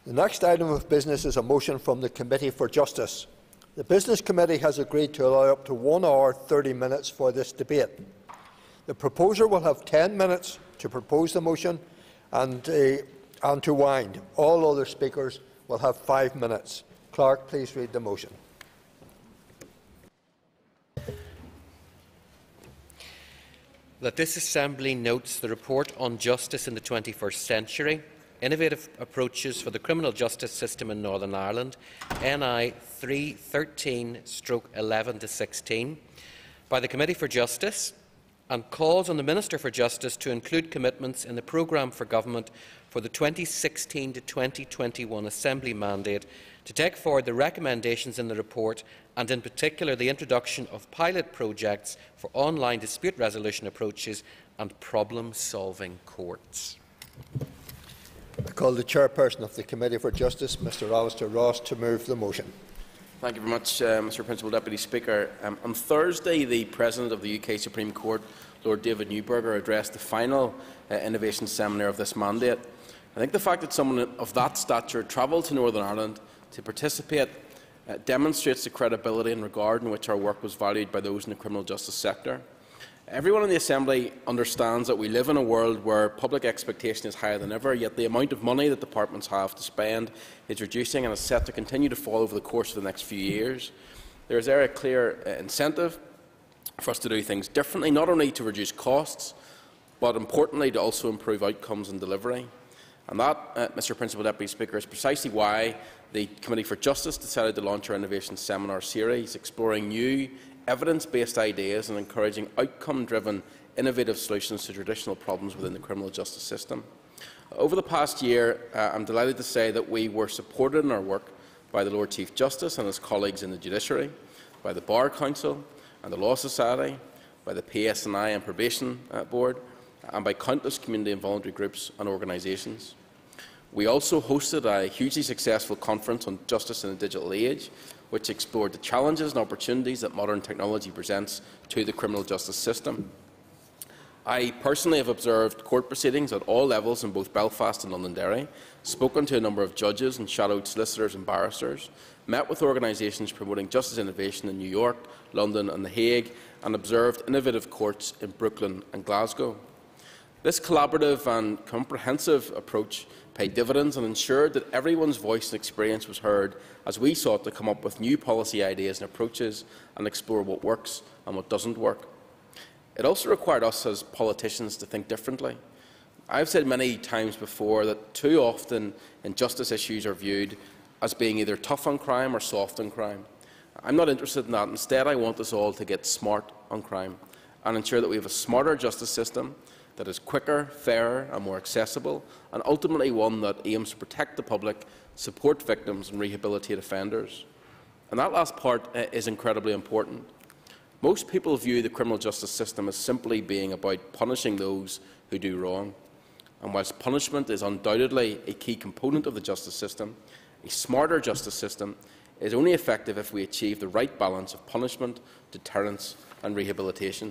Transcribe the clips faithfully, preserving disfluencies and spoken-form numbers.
The next item of business is a motion from the Committee for Justice. The Business Committee has agreed to allow up to one hour thirty minutes for this debate. The proposer will have ten minutes to propose the motion and, uh, and to wind. All other speakers will have five minutes. Clerk, please read the motion. That this Assembly notes the report on justice in the twenty-first century, innovative approaches for the criminal justice system in Northern Ireland, N I three thirteen eleven to sixteen, by the Committee for Justice, and calls on the Minister for Justice to include commitments in the programme for government for the twenty sixteen to twenty twenty-one Assembly mandate to take forward the recommendations in the report, and in particular the introduction of pilot projects for online dispute resolution approaches and problem-solving courts. I call the Chairperson of the Committee for Justice, Mr Alistair Ross, to move the motion. Thank you very much, uh, Mr Principal Deputy Speaker. Um, on Thursday, the President of the U K Supreme Court, Lord David Newberger, addressed the final uh, innovation seminar of this mandate. I think the fact that someone of that stature travelled to Northern Ireland to participate uh, demonstrates the credibility and regard in which our work was valued by those in the criminal justice sector. Everyone in the Assembly understands that we live in a world where public expectation is higher than ever, yet the amount of money that departments have to spend is reducing and is set to continue to fall over the course of the next few years. There is there a clear uh, incentive for us to do things differently, not only to reduce costs, but importantly to also improve outcomes and delivery. And that, uh, Mr Principal Deputy Speaker, is precisely why the Committee for Justice decided to launch our Innovation Seminar Series, exploring new evidence-based ideas and encouraging outcome-driven, innovative solutions to traditional problems within the criminal justice system. Over the past year, uh, I am delighted to say that we were supported in our work by the Lord Chief Justice and his colleagues in the Judiciary, by the Bar Council and the Law Society, by the P S N I and Probation uh, Board, and by countless community and voluntary groups and organisations. We also hosted a hugely successful conference on justice in a digital age, which explored the challenges and opportunities that modern technology presents to the criminal justice system. I personally have observed court proceedings at all levels in both Belfast and Londonderry, spoken to a number of judges and shadowed solicitors and barristers, met with organisations promoting justice innovation in New York, London and The Hague, and observed innovative courts in Brooklyn and Glasgow. This collaborative and comprehensive approach paid dividends and ensured that everyone's voice and experience was heard as we sought to come up with new policy ideas and approaches and explore what works and what doesn't work. It also required us as politicians to think differently. I have said many times before that too often injustice issues are viewed as being either tough on crime or soft on crime. I'm not interested in that. Instead, I want us all to get smart on crime and ensure that we have a smarter justice system that is quicker, fairer and more accessible, and ultimately one that aims to protect the public, support victims and rehabilitate offenders. And that last part uh, is incredibly important. Most people view the criminal justice system as simply being about punishing those who do wrong. And whilst punishment is undoubtedly a key component of the justice system, a smarter justice system is only effective if we achieve the right balance of punishment, deterrence and rehabilitation.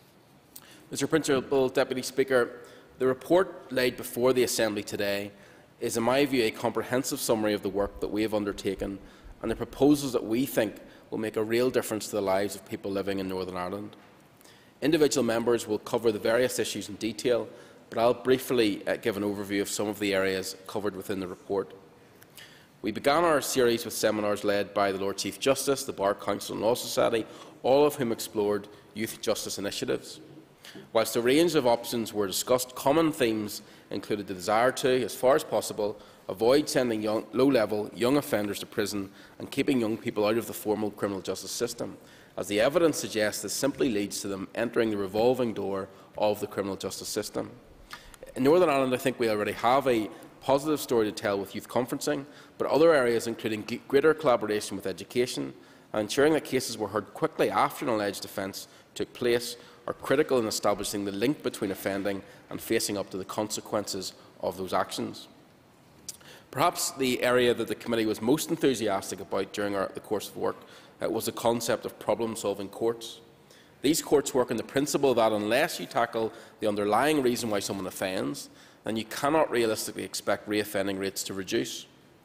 Mr Principal Deputy Speaker, the report laid before the Assembly today is, in my view, a comprehensive summary of the work that we have undertaken and the proposals that we think will make a real difference to the lives of people living in Northern Ireland. Individual members will cover the various issues in detail, but I will briefly uh, give an overview of some of the areas covered within the report. We began our series with seminars led by the Lord Chief Justice, the Bar Council and Law Society, all of whom explored youth justice initiatives. Whilst a range of options were discussed, common themes included the desire to, as far as possible, avoid sending low-level young offenders to prison and keeping young people out of the formal criminal justice system, as the evidence suggests this simply leads to them entering the revolving door of the criminal justice system. In Northern Ireland, I think we already have a positive story to tell with youth conferencing, but other areas, including greater collaboration with education and ensuring that cases were heard quickly after an alleged offence took place, are critical in establishing the link between offending and facing up to the consequences of those actions. Perhaps the area that the committee was most enthusiastic about during our, the course of work uh, was the concept of problem-solving courts. These courts work on the principle that unless you tackle the underlying reason why someone offends, then you cannot realistically expect reoffending rates to reduce.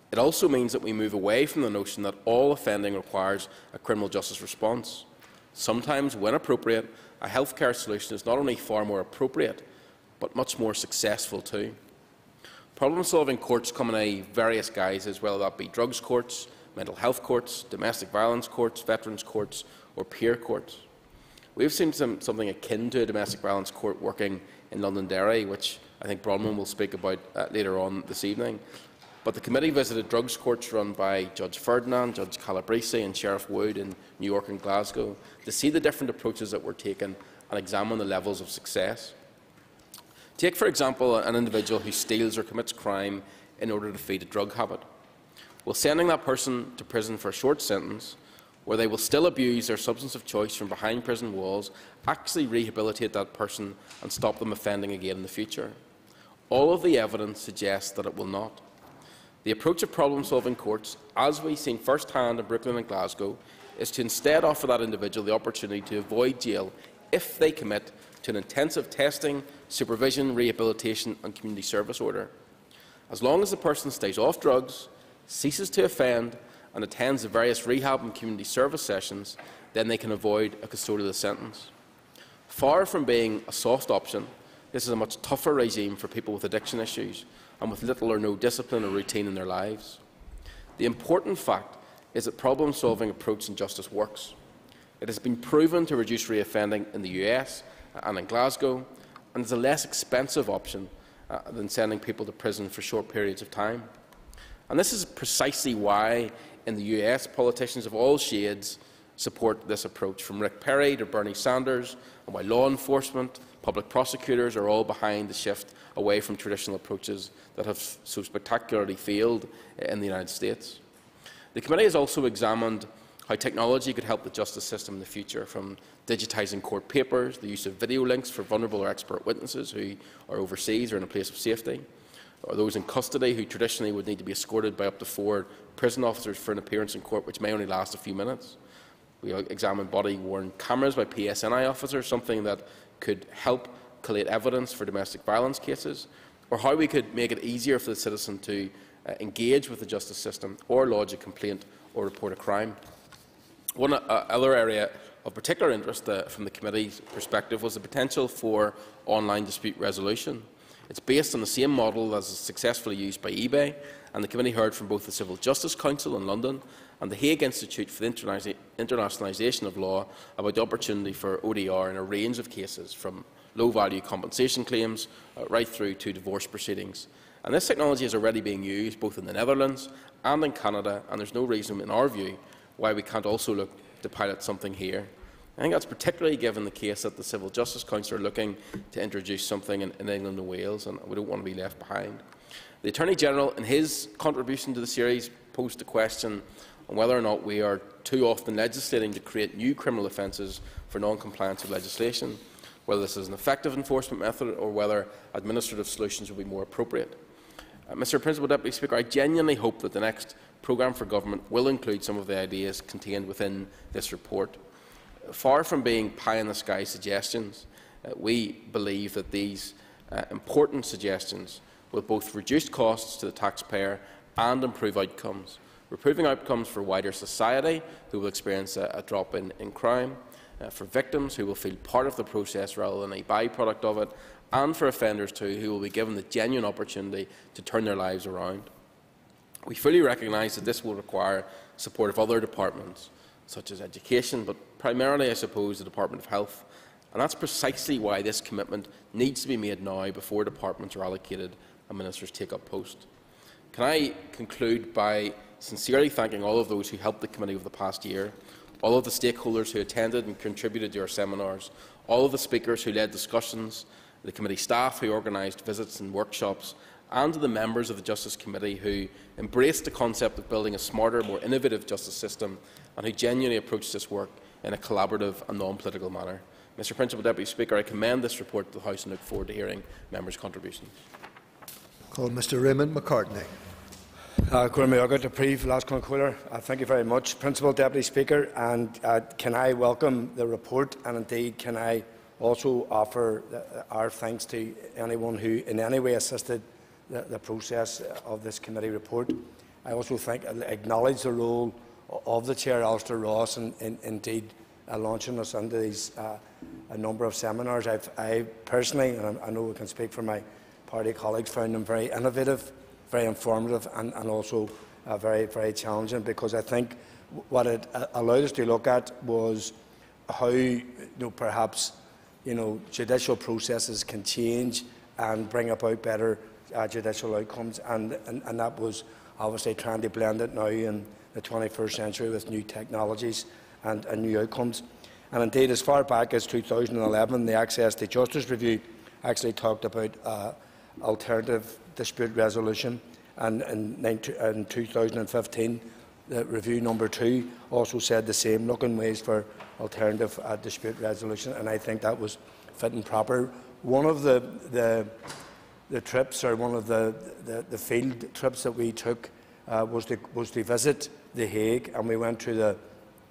It also means that we move away from the notion that all offending requires a criminal justice response. Sometimes, when appropriate, a healthcare solution is not only far more appropriate, but much more successful too. Problem-solving courts come in a various guises, whether that be drugs courts, mental health courts, domestic violence courts, veterans courts, or peer courts. We have seen some, something akin to a domestic violence court working in Londonderry, which I think Bronwyn will speak about uh, later on this evening. But the committee visited drugs courts run by Judge Ferdinand, Judge Calabrese and Sheriff Wood in New York and Glasgow to see the different approaches that were taken and examine the levels of success. Take, for example, an individual who steals or commits crime in order to feed a drug habit. Will sending that person to prison for a short sentence, where they will still abuse their substance of choice from behind prison walls, actually rehabilitate that person and stop them offending again in the future? All of the evidence suggests that it will not. The approach of problem-solving courts, as we've seen first-hand in Brooklyn and Glasgow, is to instead offer that individual the opportunity to avoid jail if they commit to an intensive testing, supervision, rehabilitation and community service order. As long as the person stays off drugs, ceases to offend and attends the various rehab and community service sessions, then they can avoid a custodial sentence. Far from being a soft option, this is a much tougher regime for people with addiction issues and with little or no discipline or routine in their lives. The important fact is that problem-solving approach in justice works. It has been proven to reduce reoffending in the U S and in Glasgow, and is a less expensive option uh, than sending people to prison for short periods of time. And this is precisely why, in the U S, politicians of all shades support this approach, from Rick Perry to Bernie Sanders, and why law enforcement, public prosecutors are all behind the shift away from traditional approaches that have so spectacularly failed in the United States. The committee has also examined how technology could help the justice system in the future, from digitising court papers, the use of video links for vulnerable or expert witnesses who are overseas or in a place of safety, or those in custody who traditionally would need to be escorted by up to four prison officers for an appearance in court, which may only last a few minutes. We examined body-worn cameras by P S N I officers, something that could help collate evidence for domestic violence cases, or how we could make it easier for the citizen to uh, engage with the justice system or lodge a complaint or report a crime. One uh, other area of particular interest uh, from the committee's perspective was the potential for online dispute resolution. It's based on the same model as is successfully used by eBay, and the committee heard from both the Civil Justice Council in London and the Hague Institute for the Interna Internationalisation of Law about the opportunity for O D R in a range of cases, from low-value compensation claims uh, right through to divorce proceedings. And this technology is already being used both in the Netherlands and in Canada, and there is no reason, in our view, why we can't also look to pilot something here. I think that's particularly given the case that the Civil Justice Council are looking to introduce something in, in England and Wales, and we don't want to be left behind. The Attorney-General, in his contribution to the series, posed a question on whether or not we are too often legislating to create new criminal offences for non-compliance with legislation, whether this is an effective enforcement method or whether administrative solutions will be more appropriate. Uh, Mr Principal Deputy Speaker, I genuinely hope that the next programme for government will include some of the ideas contained within this report. Far from being pie-in-the-sky suggestions, uh, we believe that these uh, important suggestions will both reduce costs to the taxpayer and improve outcomes. Improving outcomes for wider society, who will experience a, a drop in, in crime, uh, for victims, who will feel part of the process rather than a byproduct of it, and for offenders too, who will be given the genuine opportunity to turn their lives around. We fully recognise that this will require support of other departments, such as education, but primarily, I suppose, the Department of Health. And that's precisely why this commitment needs to be made now, before departments are allocated and ministers take up post. Can I conclude by sincerely thanking all of those who helped the committee over the past year, all of the stakeholders who attended and contributed to our seminars, all of the speakers who led discussions, the committee staff who organised visits and workshops, and to the members of the Justice Committee who embraced the concept of building a smarter, more innovative justice system, and who genuinely approached this work in a collaborative and non-political manner. Mr Principal Deputy Speaker, I commend this report to the House and look forward to hearing members' contributions. Call Mr Raymond McCartney. Uh, uh, thank you very much, Principal Deputy Speaker, and uh, can I welcome the report, and indeed can I also offer uh, our thanks to anyone who in any way assisted the, the process of this committee report. I also think acknowledge the role of the Chair, Alistair Ross, and in, in, indeed uh, launching us into these uh, a number of seminars. I've, I personally, and I know we can speak for my party colleagues, found them very innovative, very informative, and, and also uh, very, very challenging, because I think what it allowed us to look at was how, you know, perhaps, you know, judicial processes can change and bring about better uh, judicial outcomes, and, and, and that was obviously trying to blend it now in the twenty-first century with new technologies and, and new outcomes. And indeed, as far back as two thousand eleven, the Access to Justice Review actually talked about uh, alternative dispute resolution, and in, in two thousand fifteen, the review number two also said the same, looking ways for alternative uh, dispute resolution, and I think that was fit and proper. One of the, the, the trips, or one of the, the, the field trips that we took uh, was, to, was to visit The Hague, and we went to the,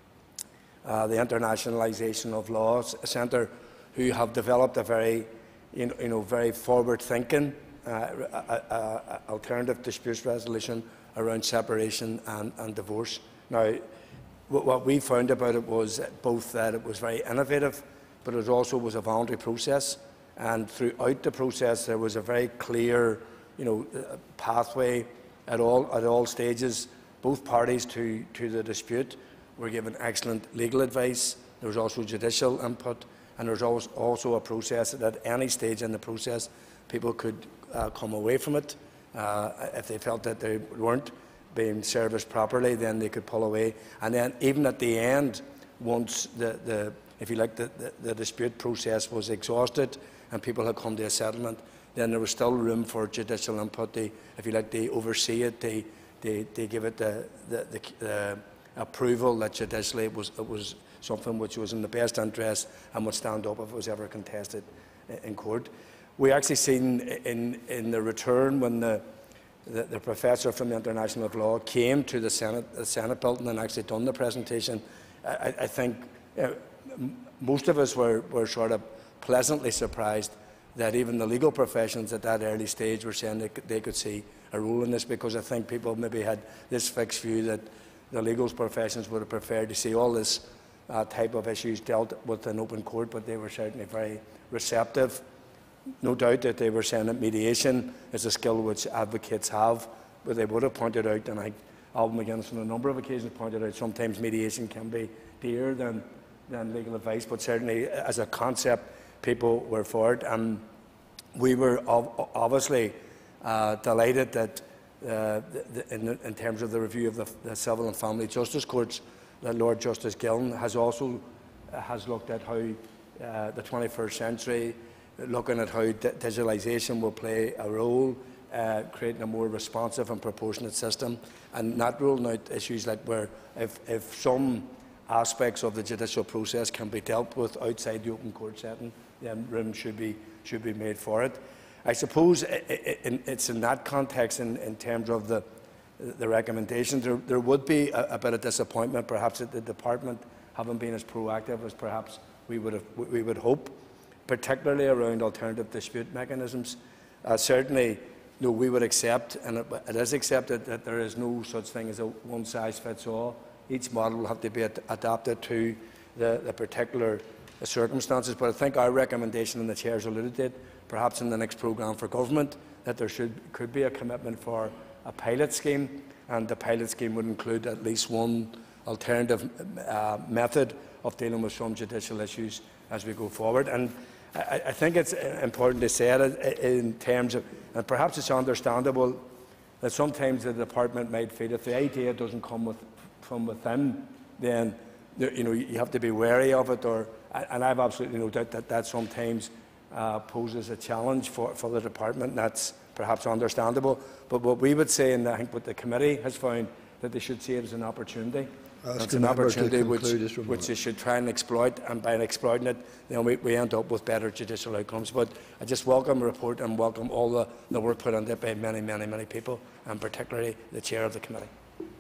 uh, the Internationalisation of Law Centre, who have developed a very, you know, you know very forward-thinking uh, uh, uh, alternative dispute resolution around separation and, and divorce. Now, what we found about it was both that it was very innovative, but it also was a voluntary process, and throughout the process there was a very clear, you know, pathway at all at all stages. Both parties to, to the dispute were given excellent legal advice. There was also judicial input, and there was also a process that at any stage in the process people could uh, come away from it. Uh, if they felt that they weren't being serviced properly, then they could pull away. And then even at the end, once the, the if you like, the, the, the dispute process was exhausted and people had come to a settlement, then there was still room for judicial input. They, if you like, they oversee it, they, they, they give it the, the, the, the approval that judicially it was, it was something which was in the best interest and would stand up if it was ever contested in court. We actually seen in, in the return when the, the, the professor from the International Law came to the Senate, the Senate building and actually done the presentation, I, I think you know, most of us were, were sort of pleasantly surprised that even the legal professions at that early stage were saying they could, they could see a role in this, because I think people maybe had this fixed view that the legal professions would have preferred to see all this uh, type of issues dealt with in open court, but they were certainly very receptive. No doubt that they were saying that mediation is a skill which advocates have, but they would have pointed out, and I, Alban McGuinness on a number of occasions pointed out, sometimes mediation can be dearer than, than legal advice, but certainly as a concept people were for it. And we were ov obviously uh, delighted that uh, the, the, in, in terms of the review of the, the Civil and Family Justice Courts, that Lord Justice Gillen has also uh, has looked at how uh, the twenty-first century, looking at how digitalisation will play a role, uh, creating a more responsive and proportionate system, and not ruling out issues like where if, if some aspects of the judicial process can be dealt with outside the open court setting, then room should be, should be made for it. I suppose it's in that context, in, in terms of the, the recommendations, there, there would be a, a bit of disappointment perhaps at the department having been as proactive as perhaps we would, have, we would hope, particularly around alternative dispute mechanisms. Uh, certainly, you know, we would accept, and it, it is accepted, that there is no such thing as a one-size-fits-all. Each model will have to be ad adapted to the, the particular circumstances. But I think our recommendation, and the Chair's alluded to it, perhaps in the next programme for government, that there should, could be a commitment for a pilot scheme, and the pilot scheme would include at least one alternative uh, method of dealing with some judicial issues as we go forward. And I, I think it's important to say it in terms of, and perhaps it's understandable that sometimes the department might feel if the idea doesn't come with, from within, then you know you have to be wary of it. Or, and I've absolutely no doubt that that sometimes uh, poses a challenge for, for the department, and that's perhaps understandable. But what we would say, and I think what the committee has found, that they should see it as an opportunity. It's an opportunity which, which they should try and exploit, and by exploiting it, then we, we end up with better judicial outcomes. But I just welcome the report and welcome all the, the work put into it by many, many, many people, and particularly the Chair of the committee.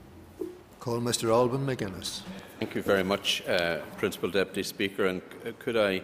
Call Mr Alban McGuinness. Thank you very much, uh, Principal Deputy Speaker. And could I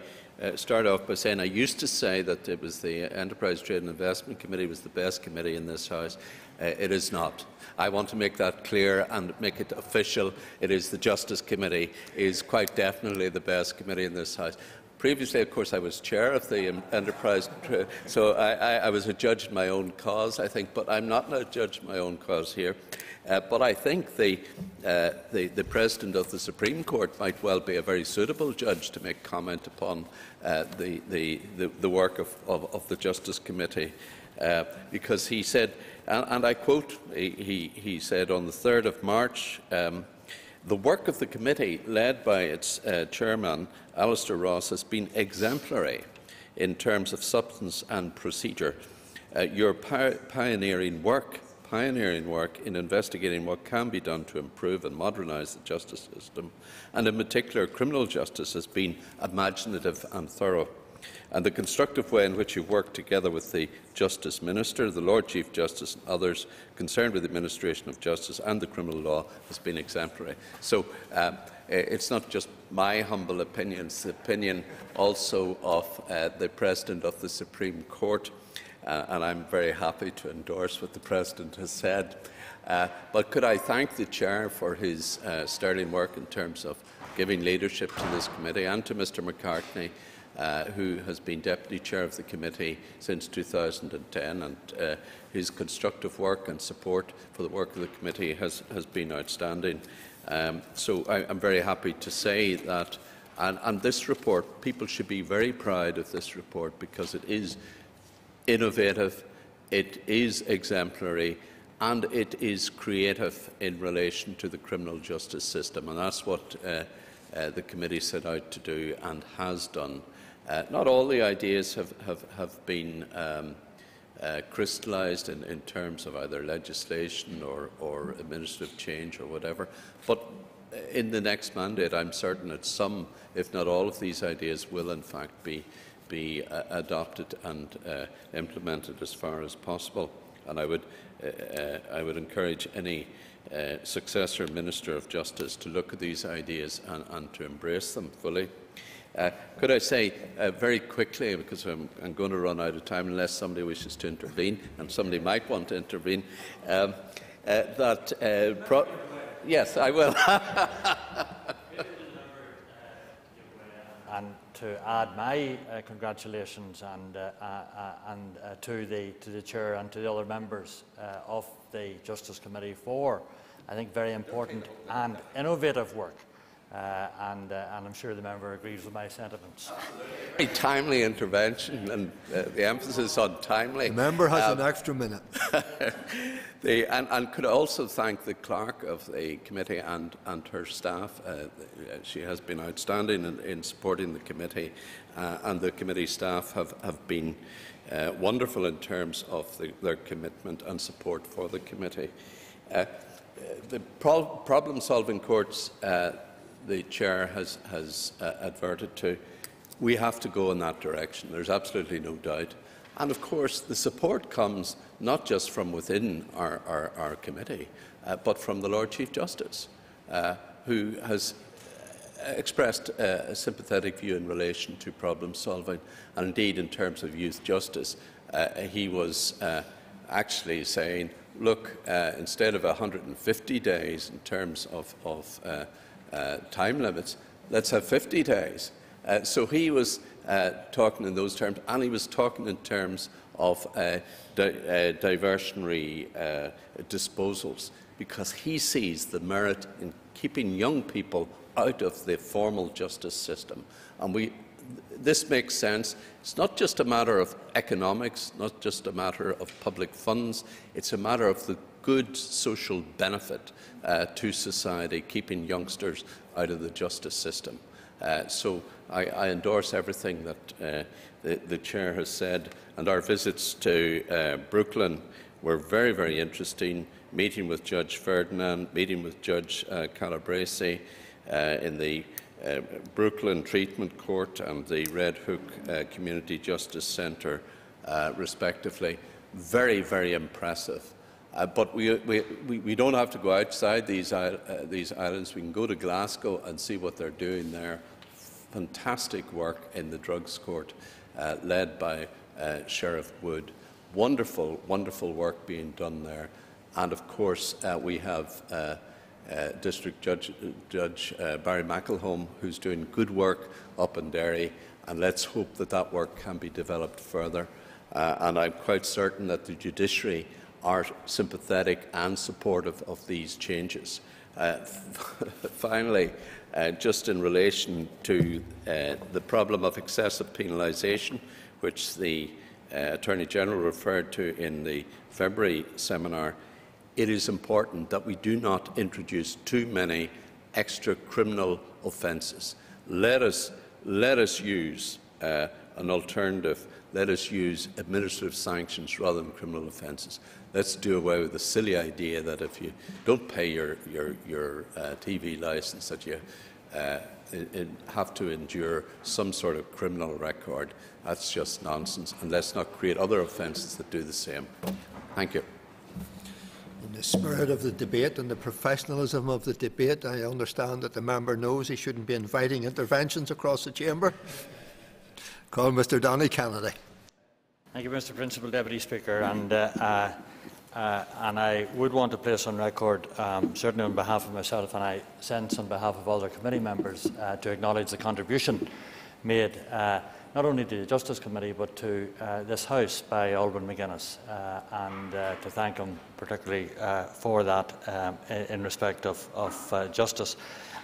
uh, start off by saying I used to say that it was the Enterprise, Trade and Investment Committee was the best committee in this House. Uh, it is not. I want to make that clear and make it official. It is the Justice Committee is quite definitely the best committee in this House. Previously, of course, I was chair of the Enterprise, so I, I, I was a judge in my own cause, I think, but I'm not a judge in my own cause here. Uh, but I think the, uh, the, the President of the Supreme Court might well be a very suitable judge to make comment upon uh, the, the, the, the work of, of, of the Justice Committee, uh, because he said, and, and I quote, he, he said on the third of March, um, the work of the committee, led by its uh, chairman, Alistair Ross, has been exemplary in terms of substance and procedure. Uh, your pi pioneering work, pioneering work in investigating what can be done to improve and modernise the justice system, and in particular criminal justice, has been imaginative and thorough. And the constructive way in which you work together with the Justice Minister, the Lord Chief Justice and others concerned with the administration of justice and the criminal law has been exemplary. So um, it's not just my humble opinion, it's the opinion also of uh, the President of the Supreme Court, uh, and I'm very happy to endorse what the President has said. Uh, but could I thank the Chair for his uh, sterling work in terms of giving leadership to this committee, and to Mr McCartney, Uh, who has been Deputy Chair of the Committee since two thousand ten, and uh, his constructive work and support for the work of the Committee has, has been outstanding. Um, so I am very happy to say that, and, and this report, people should be very proud of this report because it is innovative, it is exemplary, and it is creative in relation to the criminal justice system, and that's what uh, uh, the Committee set out to do and has done. Uh, not all the ideas have, have, have been um, uh, crystallised in, in terms of either legislation or, or administrative change or whatever, but in the next mandate I'm certain that some, if not all of these ideas will in fact be, be uh, adopted and uh, implemented as far as possible. And I would, uh, uh, I would encourage any uh, successor Minister of Justice to look at these ideas and, and to embrace them fully. Uh, could I say uh, very quickly, because I'm, I'm going to run out of time unless somebody wishes to intervene, and somebody might want to intervene, um, uh, that uh, pro yes, I will. And to add my uh, congratulations and, uh, uh, and uh, to the to the chair and to the other members uh, of the Justice Committee for, I think, very important and innovative work. Uh, and, uh, and I'm sure the member agrees with my sentiments. A timely intervention, and uh, the emphasis on timely. The member has um, an extra minute. the, and, and could I also thank the clerk of the committee and, and her staff. Uh, she has been outstanding in, in supporting the committee, uh, and the committee staff have, have been uh, wonderful in terms of the, their commitment and support for the committee. Uh, the pro problem-solving courts, uh, the Chair has, has uh, adverted to, we have to go in that direction. There's absolutely no doubt. And of course, the support comes not just from within our, our, our committee, uh, but from the Lord Chief Justice, uh, who has expressed uh, a sympathetic view in relation to problem solving. And indeed, in terms of youth justice, uh, he was uh, actually saying, look, uh, instead of one hundred and fifty days in terms of, of uh, Uh, time limits, let's have fifty days. Uh, so he was uh, talking in those terms, and he was talking in terms of uh, di uh, diversionary uh, disposals, because he sees the merit in keeping young people out of the formal justice system. And we, this makes sense. It's not just a matter of economics, not just a matter of public funds, it's a matter of the good social benefit uh, to society, keeping youngsters out of the justice system. Uh, so I, I endorse everything that uh, the, the Chair has said, and our visits to uh, Brooklyn were very, very interesting, meeting with Judge Ferdinand, meeting with Judge uh, Calabresi uh, in the uh, Brooklyn Treatment Court and the Red Hook uh, Community Justice Centre, uh, respectively. Very, very impressive. Uh, but we, we, we don't have to go outside these, uh, these islands. We can go to Glasgow and see what they're doing there. fantastic work in the drugs court, uh, led by uh, Sheriff Wood. Wonderful, wonderful work being done there. And of course, uh, we have uh, uh, District Judge, Judge uh, Barry McElholm, who's doing good work up in Derry, and let's hope that that work can be developed further. Uh, and I'm quite certain that the judiciary are sympathetic and supportive of these changes. Uh, finally, uh, just in relation to uh, the problem of excessive penalisation, which the uh, Attorney General referred to in the February seminar, it is important that we do not introduce too many extra criminal offences. Let us, let us use uh, an alternative. Let us use administrative sanctions rather than criminal offences. Let's do away with the silly idea that if you don't pay your, your, your uh, T V licence, that you uh, have to endure some sort of criminal record. That's just nonsense, and let's not create other offences that do the same. Thank you. In the spirit of the debate and the professionalism of the debate, I understand that the member knows he shouldn't be inviting interventions across the chamber. Call Mr Donny Kennedy. Thank you, Mr Principal Deputy Speaker. And, uh, uh, uh, and I would want to place on record, um, certainly on behalf of myself, and I sense on behalf of other committee members, uh, to acknowledge the contribution made uh, not only to the Justice Committee but to uh, this House by Alban McGuinness, uh, and uh, to thank him particularly uh, for that um, in respect of, of uh, justice.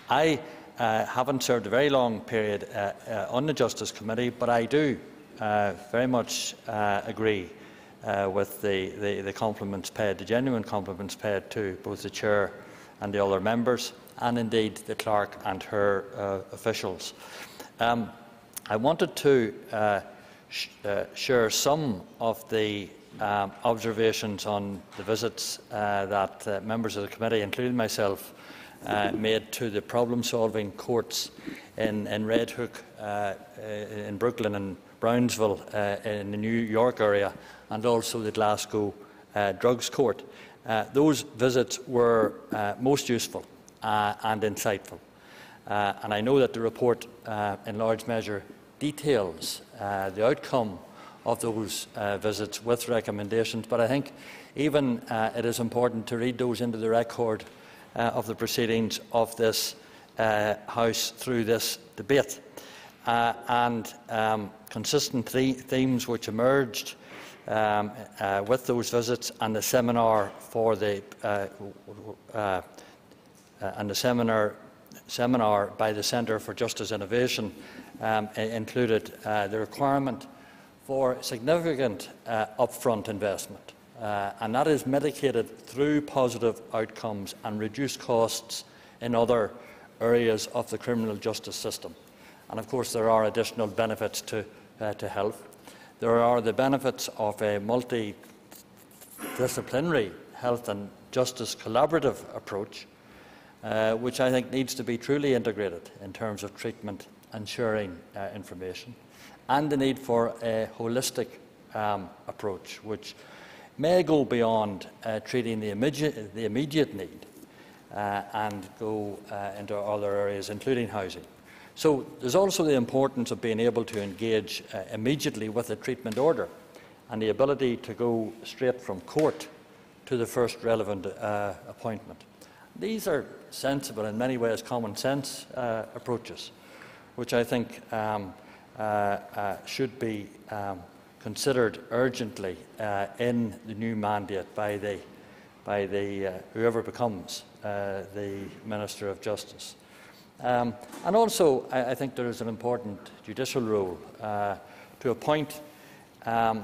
I uh, haven't served a very long period uh, uh, on the Justice Committee, but I do uh, very much uh, agree uh, with the, the, the compliments paid, the genuine compliments paid to both the Chair and the other members, and indeed the Clerk and her uh, officials. Um, I wanted to uh, sh uh, share some of the um, observations on the visits uh, that uh, members of the committee, including myself, uh, made to the problem-solving courts in, in Red Hook, uh, in Brooklyn and Brownsville, uh, in the New York area, and also the Glasgow uh, Drugs Court. Uh, those visits were uh, most useful uh, and insightful. Uh, and I know that the report, uh, in large measure, details uh, the outcome of those uh, visits with recommendations, but I think even uh, it is important to read those into the record uh, of the proceedings of this uh, House through this debate. Uh, and um, consistent th themes which emerged um, uh, with those visits and the seminar for the uh, uh, uh, and the seminar seminar by the Centre for Justice Innovation um, included uh, the requirement for significant uh, upfront investment, uh, and that is mitigated through positive outcomes and reduced costs in other areas of the criminal justice system. And of course there are additional benefits to, uh, to health. There are the benefits of a multidisciplinary health and justice collaborative approach, Uh, which I think needs to be truly integrated in terms of treatment and sharing uh, information, and the need for a holistic um, approach which may go beyond uh, treating the immediate, the immediate need uh, and go uh, into other areas, including housing. So there's also the importance of being able to engage uh, immediately with a treatment order and the ability to go straight from court to the first relevant uh, appointment. These are sensible, in many ways common sense uh, approaches, which I think um, uh, uh, should be um, considered urgently uh, in the new mandate by the, by the uh, whoever becomes uh, the Minister of Justice. Um, and also, I, I think there is an important judicial role uh, to appoint, um,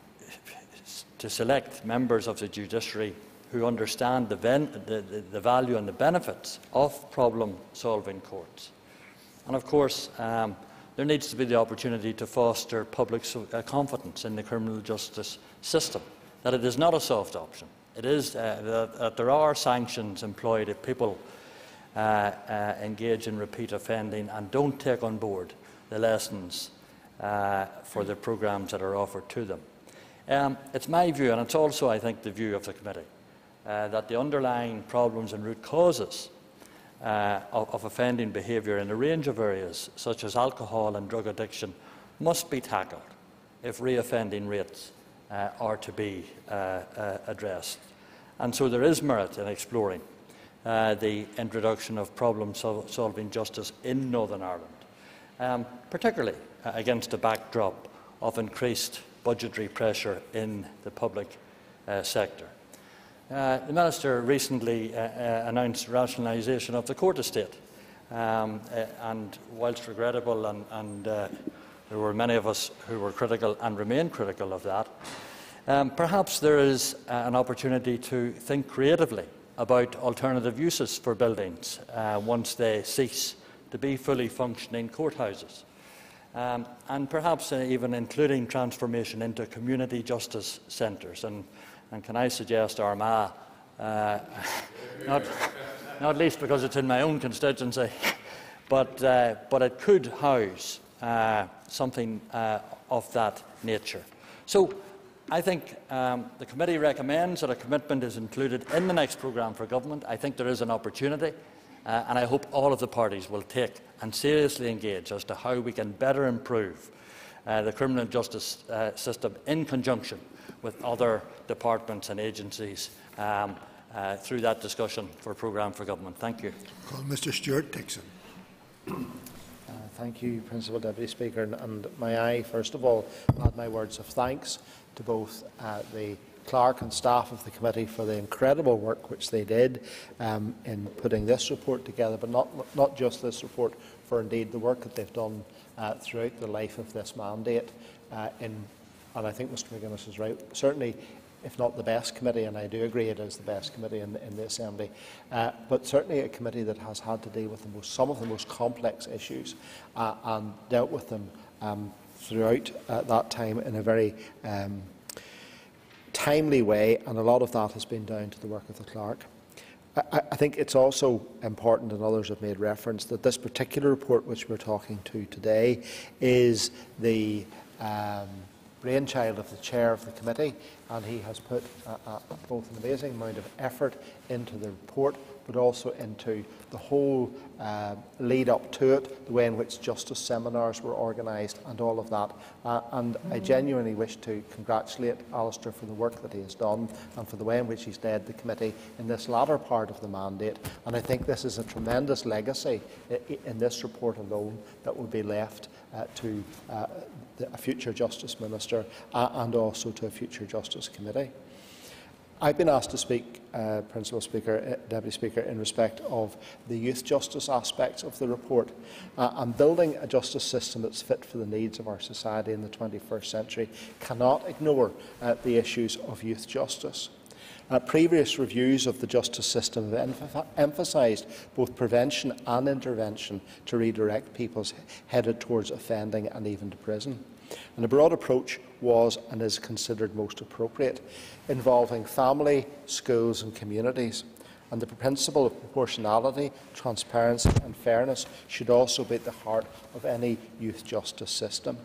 to select members of the judiciary who understand the, the, the value and the benefits of problem-solving courts. And of course, um, there needs to be the opportunity to foster public so, uh, confidence in the criminal justice system, that it is not a soft option. It is uh, that, that there are sanctions employed if people uh, uh, engage in repeat offending and don't take on board the lessons uh, for the programmes that are offered to them. Um, it's my view, and it's also, I think, the view of the committee, Uh, that the underlying problems and root causes uh, of, of offending behaviour in a range of areas, such as alcohol and drug addiction, must be tackled if reoffending rates uh, are to be uh, uh, addressed. And so there is merit in exploring uh, the introduction of problem-solving justice in Northern Ireland, um, particularly uh, against a backdrop of increased budgetary pressure in the public uh, sector. Uh, the Minister recently uh, uh, announced rationalisation of the court estate, um, uh, and whilst regrettable, and, and uh, there were many of us who were critical and remain critical of that, um, perhaps there is uh, an opportunity to think creatively about alternative uses for buildings uh, once they cease to be fully functioning courthouses, um, and perhaps uh, even including transformation into community justice centres. And, and can I suggest Armagh, uh, not, not least because it's in my own constituency, but, uh, but it could house uh, something uh, of that nature. So I think um, the committee recommends that a commitment is included in the next programme for government. I think there is an opportunity, uh, and I hope all of the parties will take and seriously engage as to how we can better improve uh, the criminal justice uh, system in conjunction with other departments and agencies um, uh, through that discussion for programme for government. Thank you. Call Mr Stuart Dixon. Uh, thank you, Principal Deputy Speaker. And, and may I, first of all, add my words of thanks to both uh, the clerk and staff of the committee for the incredible work which they did um, in putting this report together, but not, not just this report, for indeed the work that they've done uh, throughout the life of this mandate. Uh, in, and I think Mr McGuinness is right, certainly if not the best committee, and I do agree it is the best committee in, in the Assembly, uh, but certainly a committee that has had to deal with the most, some of the most complex issues uh, and dealt with them um, throughout uh, that time in a very um, timely way, and a lot of that has been down to the work of the clerk. I, I think it's also important, and others have made reference, that this particular report which we're talking to today is the um, brainchild of the chair of the committee, and he has put uh, uh, both an amazing amount of effort into the report, but also into the whole uh, lead up to it, the way in which justice seminars were organised and all of that. Uh, and I genuinely wish to congratulate Alistair for the work that he has done and for the way in which he's led the committee in this latter part of the mandate. And I think this is a tremendous legacy in this report alone that will be left uh, to uh, the, a future Justice Minister uh, and also to a future Justice Committee. I've been asked to speak, uh, Principal Speaker, uh, Deputy Speaker, in respect of the youth justice aspects of the report. Uh, and building a justice system that's fit for the needs of our society in the twenty-first century cannot ignore uh, the issues of youth justice. Uh, previous reviews of the justice system have emphasised both prevention and intervention to redirect people headed towards offending and even to prison. And a broad approach was and is considered most appropriate, involving family, schools and communities. And the principle of proportionality, transparency and fairness should also be at the heart of any youth justice system.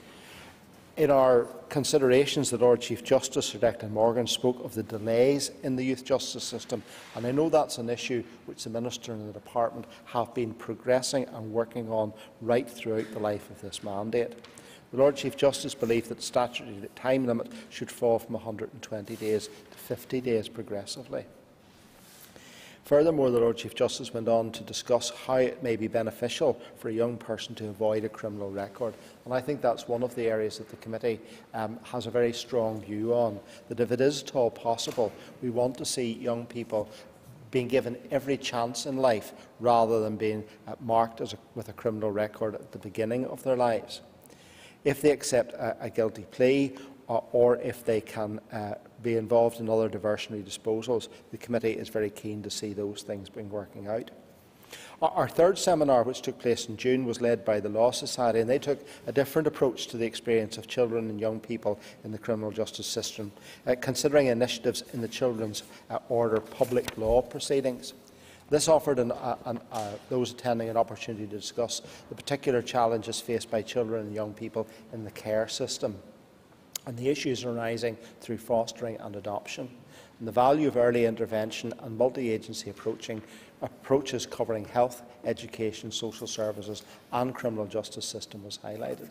In our considerations, the Lord Chief Justice, Sir Declan Morgan, spoke of the delays in the youth justice system, and I know that's an issue which the Minister and the Department have been progressing and working on right throughout the life of this mandate. The Lord Chief Justice believed that the statutory time limit should fall from one hundred and twenty days to fifty days progressively. Furthermore, the Lord Chief Justice went on to discuss how it may be beneficial for a young person to avoid a criminal record. And I think that's one of the areas that the committee um, has a very strong view on, that if it is at all possible, we want to see young people being given every chance in life rather than being uh, marked as a, with a criminal record at the beginning of their lives. If they accept a, a guilty plea, or, or if they can uh, be involved in other diversionary disposals, the committee is very keen to see those things being working out. Our, our third seminar, which took place in June, was led by the Law Society, and they took a different approach to the experience of children and young people in the criminal justice system, uh, considering initiatives in the Children's uh, Order public law proceedings. This offered an, uh, an, uh, those attending an opportunity to discuss the particular challenges faced by children and young people in the care system. and the issues arising through fostering and adoption, and the value of early intervention and multi-agency approaching approaches covering health, education, social services and criminal justice system was highlighted.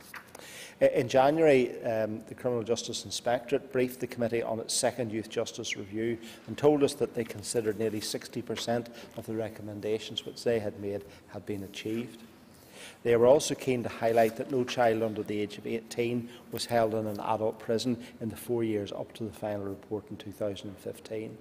In January, um, the Criminal Justice Inspectorate briefed the committee on its second Youth Justice Review and told us that they considered nearly sixty percent of the recommendations which they had made had been achieved. They were also keen to highlight that no child under the age of eighteen was held in an adult prison in the four years up to the final report in two thousand fifteen.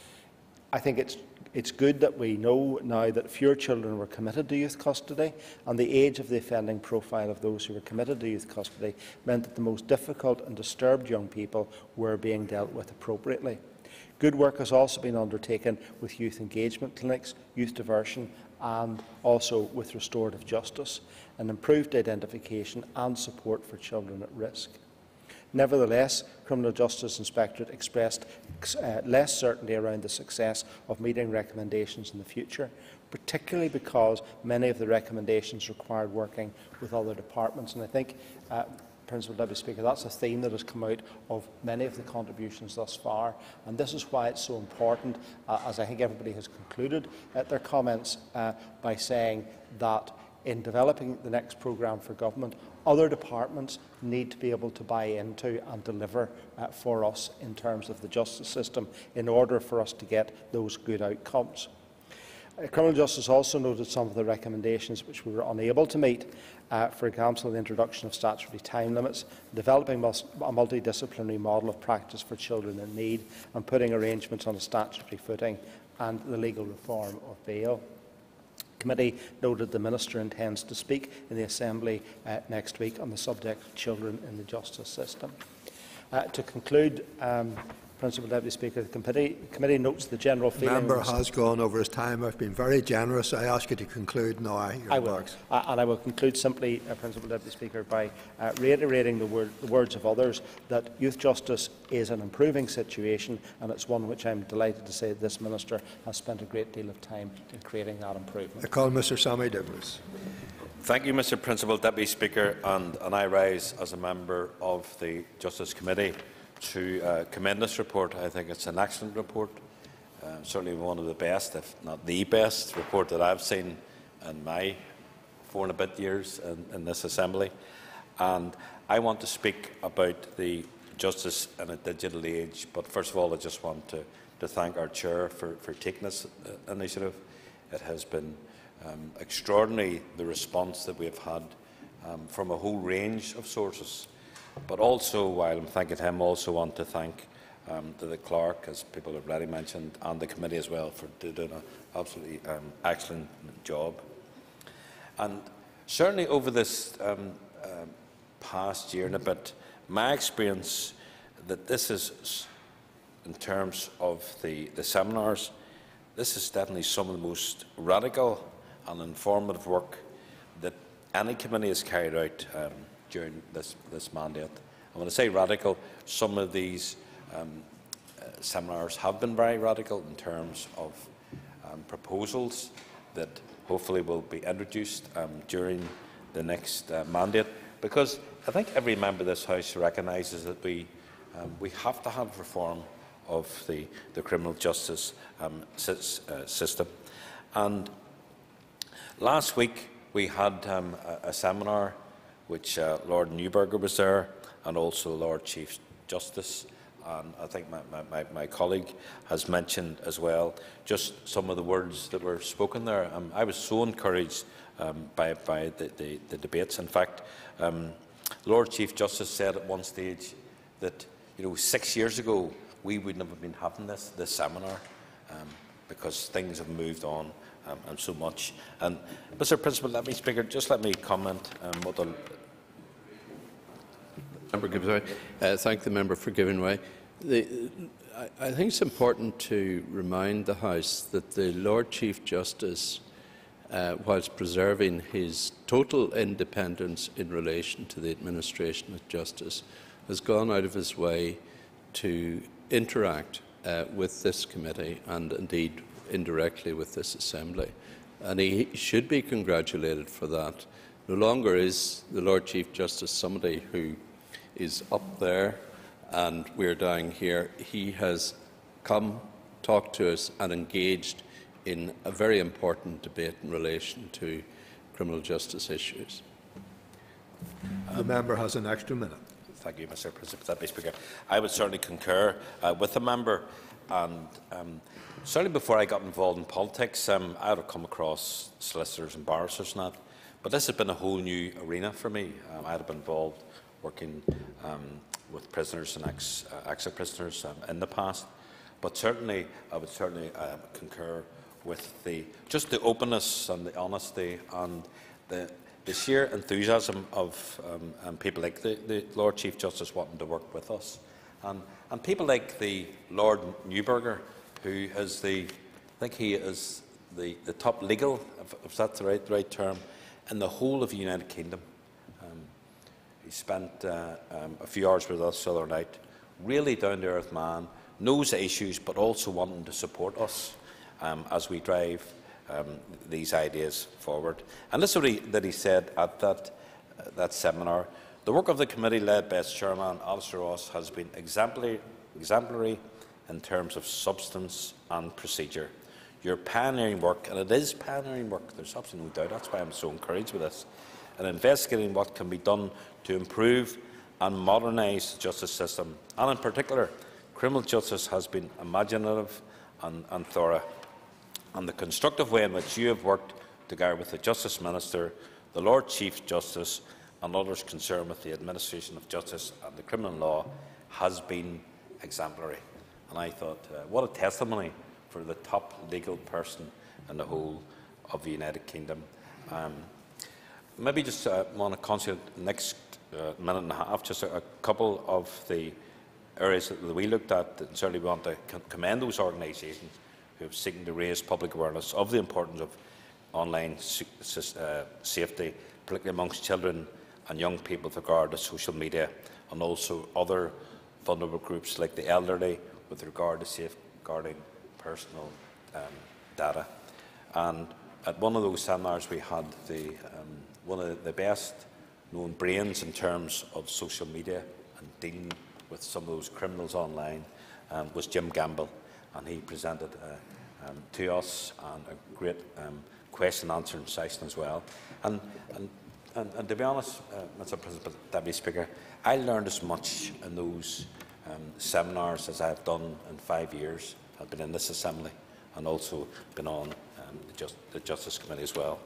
I think it's, it's good that we know now that fewer children were committed to youth custody, and the age of the offending profile of those who were committed to youth custody meant that the most difficult and disturbed young people were being dealt with appropriately. Good work has also been undertaken with youth engagement clinics, youth diversion, and also with restorative justice, and improved identification and support for children at risk. Nevertheless, Criminal Justice Inspectorate expressed uh, less certainty around the success of meeting recommendations in the future, particularly because many of the recommendations required working with other departments. And I think, uh, Principal Deputy Speaker, that's a theme that has come out of many of the contributions thus far, and this is why it's so important, uh, as I think everybody has concluded at their comments, uh, by saying that in developing the next programme for government, other departments need to be able to buy into and deliver uh, for us in terms of the justice system in order for us to get those good outcomes. Uh, Criminal Justice also noted some of the recommendations which we were unable to meet, uh, for example, the introduction of statutory time limits, developing a multidisciplinary model of practice for children in need, and putting arrangements on a statutory footing, and the legal reform of bail. The committee noted the Minister intends to speak in the Assembly uh, next week on the subject of children in the justice system. Uh, to conclude, um, Principal Deputy Speaker, the committee, the committee notes the general feeling. The member has gone over his time. I've been very generous. I ask you to conclude now. Your I will, remarks. uh, and I will conclude simply, uh, Principal Deputy Speaker, by uh, reiterating the, word, the words of others that youth justice is an improving situation, and it's one which I am delighted to say that this Minister has spent a great deal of time in creating that improvement. I call Mr Sammy Douglas. Thank you, Mr Principal Deputy Speaker, and, and I rise as a member of the Justice Committee to uh, commend this report. I think it's an excellent report, uh, certainly one of the best, if not the best, report that I've seen in my four and a bit years in, in this Assembly. And I want to speak about the justice in a digital age, but first of all I just want to, to thank our Chair for, for taking this uh, initiative. It has been um, extraordinary, the response that we have had um, from a whole range of sources. But also, while I'm thanking him, also want to thank um, the, the clerk, as people have already mentioned, and the committee as well for doing an absolutely um, excellent job. And certainly over this um, uh, past year and a bit, my experience that this is, in terms of the, the seminars, this is definitely some of the most radical and informative work that any committee has carried out um, during this, this mandate. And when I say radical, some of these um, uh, seminars have been very radical in terms of um, proposals that hopefully will be introduced um, during the next uh, mandate, because I think every member of this House recognises that we, um, we have to have reform of the, the criminal justice um, uh, system. And last week we had um, a, a seminar which uh, Lord Newberger was there, and also Lord Chief Justice, and I think my, my, my colleague has mentioned as well just some of the words that were spoken there. Um, I was so encouraged um, by, by the, the, the debates. In fact, um, Lord Chief Justice said at one stage that, you know, six years ago we wouldn't have been having this, this seminar um, because things have moved on um, and so much. And, Mister Principal, let me, Speaker, just let me comment um, what the Member gives way. Uh, thank the member for giving way. The, I, I think it's important to remind the House that the Lord Chief Justice, uh, whilst preserving his total independence in relation to the administration of justice, has gone out of his way to interact uh, with this committee and indeed indirectly with this Assembly. And he should be congratulated for that. No longer is the Lord Chief Justice somebody who is up there and we're down here. He has come, talked to us and engaged in a very important debate in relation to criminal justice issues. The member has an extra minute. Thank you, Mr Deputy Speaker. I would certainly concur uh, with the member, and um, certainly before I got involved in politics, um, I would have come across solicitors and barristers and that, but this has been a whole new arena for me. Um, I have been involved working um, with prisoners and ex, uh, exit prisoners um, in the past, but certainly I would certainly uh, concur with the just the openness and the honesty and the the sheer enthusiasm of um, and people like the, the Lord Chief Justice wanting to work with us, and, and people like the Lord Newberger, who is the, I think he is the, the top legal, if, if that's the right, the right term, in the whole of the United Kingdom. Um, he spent uh, um, a few hours with us the other night, really down-to-earth man, knows the issues, but also wanting to support us um, as we drive Um, these ideas forward. And this is what he, that he said at that, uh, that seminar. The work of the committee led by its chairman, Alistair Ross, has been exemplary, exemplary in terms of substance and procedure. Your pioneering work, and it is pioneering work, there's absolutely no doubt, that's why I'm so encouraged with this, in investigating what can be done to improve and modernise the justice system, and in particular, criminal justice has been imaginative and, and thorough. And the constructive way in which you have worked together with the Justice Minister, the Lord Chief Justice and others concerned with the administration of justice and the criminal law has been exemplary. And I thought, uh, what a testimony for the top legal person in the whole of the United Kingdom. Um, maybe just uh, want to concentrate the next uh, minute and a half, just a, a couple of the areas that we looked at, and certainly we want to commend those organisations who have seeking to raise public awareness of the importance of online uh, safety, particularly amongst children and young people with regard to social media, and also other vulnerable groups like the elderly with regard to safeguarding personal um, data. And at one of those seminars we had the, um, one of the best known brains in terms of social media and dealing with some of those criminals online um, was Jim Gamble. And he presented uh, um, to us and a great um, question and answering session as well. And, and, and, and to be honest, uh, Mister Deputy Speaker, I learned as much in those um, seminars as I have done in five years. I've been in this Assembly and also been on um, the, Just, the Justice Committee as well.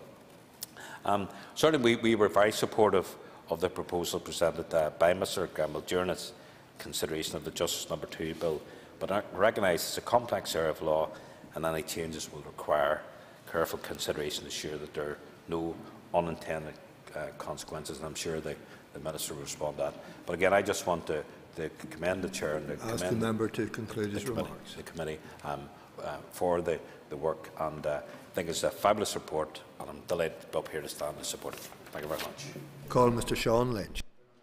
Um, certainly we, we were very supportive of the proposal presented uh, by Mister Gamble during its consideration of the Justice Number two bill, but I recognise it's a complex area of law and any changes will require careful consideration to ensure that there are no unintended uh, consequences, and I'm sure the, the Minister will respond to that. But again, I just want to, to commend the Chair and to Ask commend the member to conclude his the committee, remarks. the committee um, uh, for the, the work, and uh, I think it's a fabulous report and I'm delighted to be up here to stand and support it. Thank you very much. Call Mister Sean Lynch.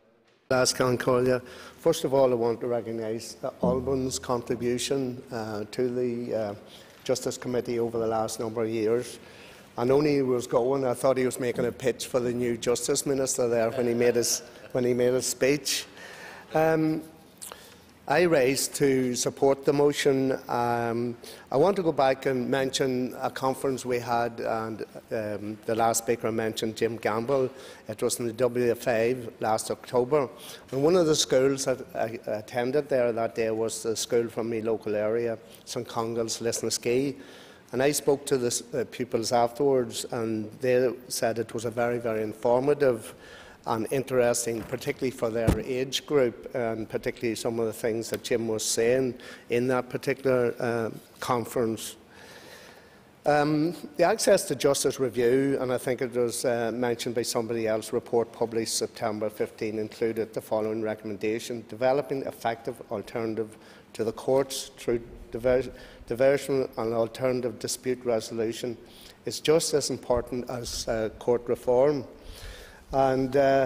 First of all, I want to recognise Albyn's contribution uh, to the uh, Justice Committee over the last number of years. I know he was going. I thought he was making a pitch for the new Justice Minister there when he made his when he made his speech. Um, I raised to support the motion. Um, I want to go back and mention a conference we had, and um, the last speaker mentioned Jim Gamble. It was in the W five last October. And one of the schools that I attended there that day was the school from my local area, St Congle's, Lisnaskea. And I spoke to the uh, pupils afterwards, and they said it was a very, very informative and interesting, particularly for their age group, and particularly some of the things that Jim was saying in that particular uh, conference. Um, the Access to Justice Review, and I think it was uh, mentioned by somebody else, report published September fifteenth included the following recommendation: developing effective alternative to the courts through diversion, diversion and alternative dispute resolution is just as important as uh, court reform. And uh,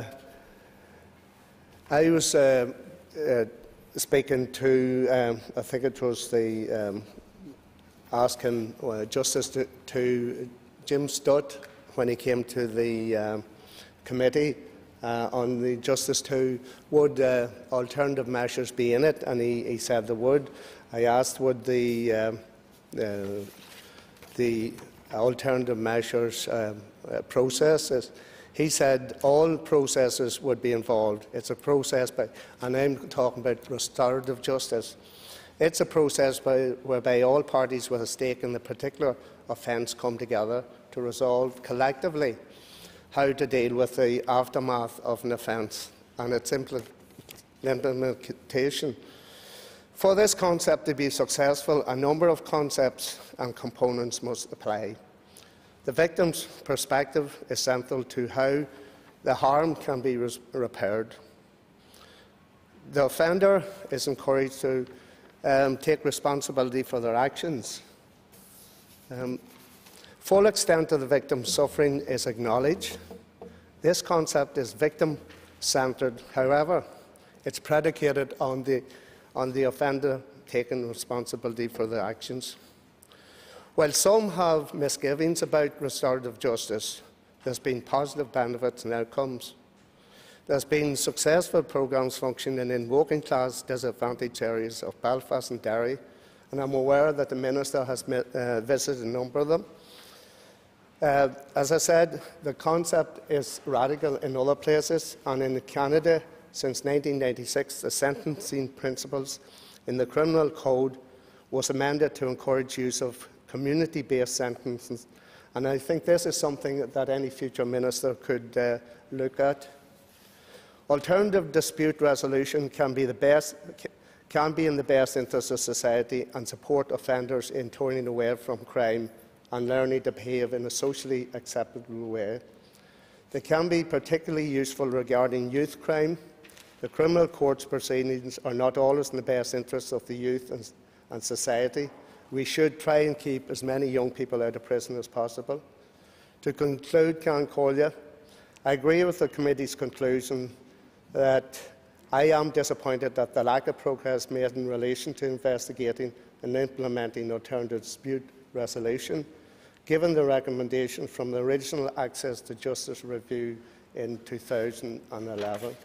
I was uh, uh, speaking to, um, I think it was the, um, asking uh, Justice to, to Jim Stutt when he came to the um, committee uh, on the Justice two, would uh, alternative measures be in it? And he, he said there would. I asked would the, uh, uh, the alternative measures um, uh, processes. He said all processes would be involved. It's a process, by, and I'm talking about restorative justice. It's a process by, whereby all parties with a stake in the particular offence come together to resolve collectively how to deal with the aftermath of an offence and its implementation. For this concept to be successful, a number of concepts and components must apply. The victim's perspective is central to how the harm can be repaired. The offender is encouraged to um, take responsibility for their actions. Um, full extent of the victim's suffering is acknowledged. This concept is victim-centred. However, it's predicated on the, on the offender taking responsibility for their actions. While some have misgivings about restorative justice, there has been positive benefits and outcomes. There has been successful programmes functioning in working-class disadvantaged areas of Belfast and Derry, and I'm aware that the Minister has uh, visited a number of them. Uh, as I said, the concept is radical in other places, and in Canada, since nineteen ninety-six, the sentencing principles in the Criminal Code was amended to encourage use of community-based sentences, and I think this is something that any future minister could uh, look at. Alternative dispute resolution can be, the best, can be in the best interest of society and support offenders in turning away from crime and learning to behave in a socially acceptable way. They can be particularly useful regarding youth crime. The criminal court's proceedings are not always in the best interests of the youth and, and society. We should try and keep as many young people out of prison as possible. To conclude, Can Collier, I agree with the committee's conclusion that I am disappointed at the lack of progress made in relation to investigating and implementing alternative dispute resolution, given the recommendation from the original Access to Justice review in two thousand eleven.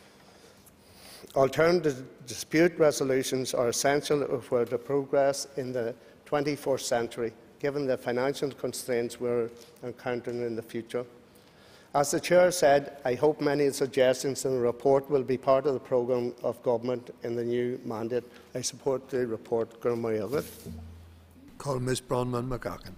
Alternative dispute resolutions are essential if we are to progress in the twenty-first century, given the financial constraints we are encountering in the future. As the Chair said, I hope many of the suggestions in the report will be part of the programme of government in the new mandate. I support the report. Call Miz Bronwyn McGuckin.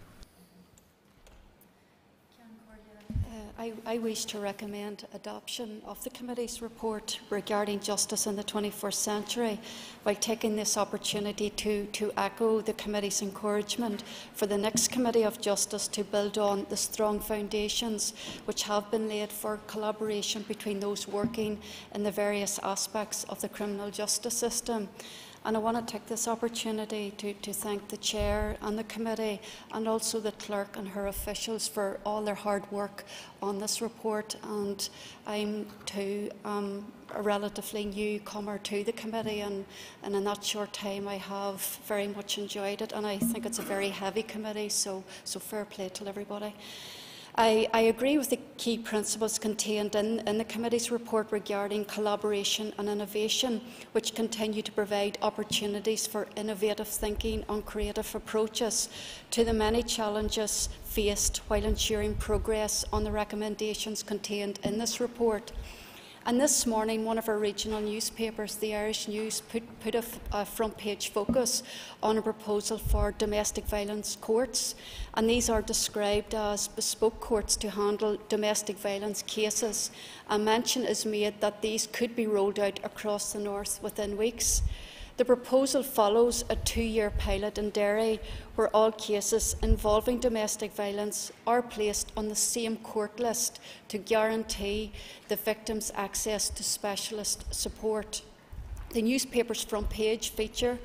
I, I wish to recommend adoption of the committee's report regarding justice in the twenty-first century, while taking this opportunity to, to echo the committee's encouragement for the next Committee of Justice to build on the strong foundations which have been laid for collaboration between those working in the various aspects of the criminal justice system. And I want to take this opportunity to, to thank the Chair and the Committee, and also the Clerk and her officials for all their hard work on this report. And I'm too um, a relatively newcomer to the Committee, and, and in that short time I have very much enjoyed it, and I think it's a very heavy committee, so, so fair play to everybody. I, I agree with the key principles contained in, in the committee's report regarding collaboration and innovation, which continue to provide opportunities for innovative thinking and creative approaches to the many challenges faced while ensuring progress on the recommendations contained in this report. And this morning, one of our regional newspapers, the Irish News, put, put a, a front-page focus on a proposal for domestic violence courts. And these are described as bespoke courts to handle domestic violence cases. A mention is made that these could be rolled out across the north within weeks. The proposal follows a two-year pilot in Derry, where all cases involving domestic violence are placed on the same court list to guarantee the victims access to specialist support. The newspaper's front page feature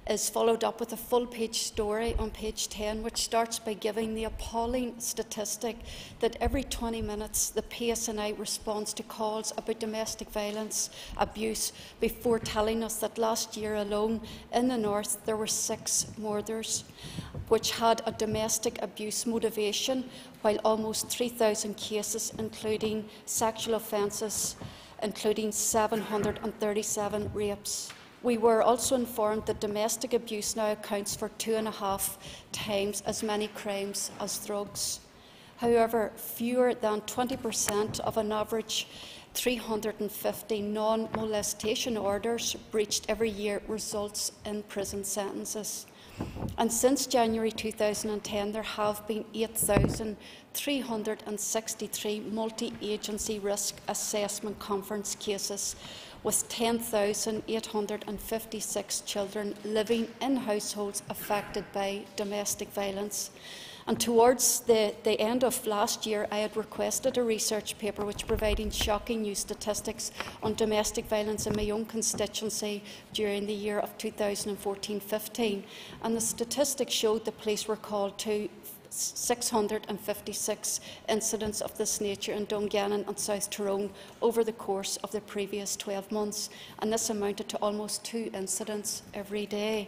is followed up with a full-page story on page ten, which starts by giving the appalling statistic that every twenty minutes the P S N I responds to calls about domestic violence, abuse, before telling us that last year alone in the north there were six murders which had a domestic abuse motivation, while almost three thousand cases, including sexual offences, including seven hundred thirty-seven rapes. We were also informed that domestic abuse now accounts for two and a half times as many crimes as drugs. However, fewer than twenty percent of an average three hundred fifty non-molestation orders breached every year results in prison sentences. And since January two thousand ten, there have been eight thousand three hundred sixty-three multi-agency risk assessment conference cases, with ten thousand eight hundred fifty-six children living in households affected by domestic violence. And towards the, the end of last year, I had requested a research paper which provided shocking new statistics on domestic violence in my own constituency during the year of two thousand fourteen fifteen. And the statistics showed the police were called to six hundred fifty-six incidents of this nature in Dungannon and South Tyrone over the course of the previous twelve months, and this amounted to almost two incidents every day.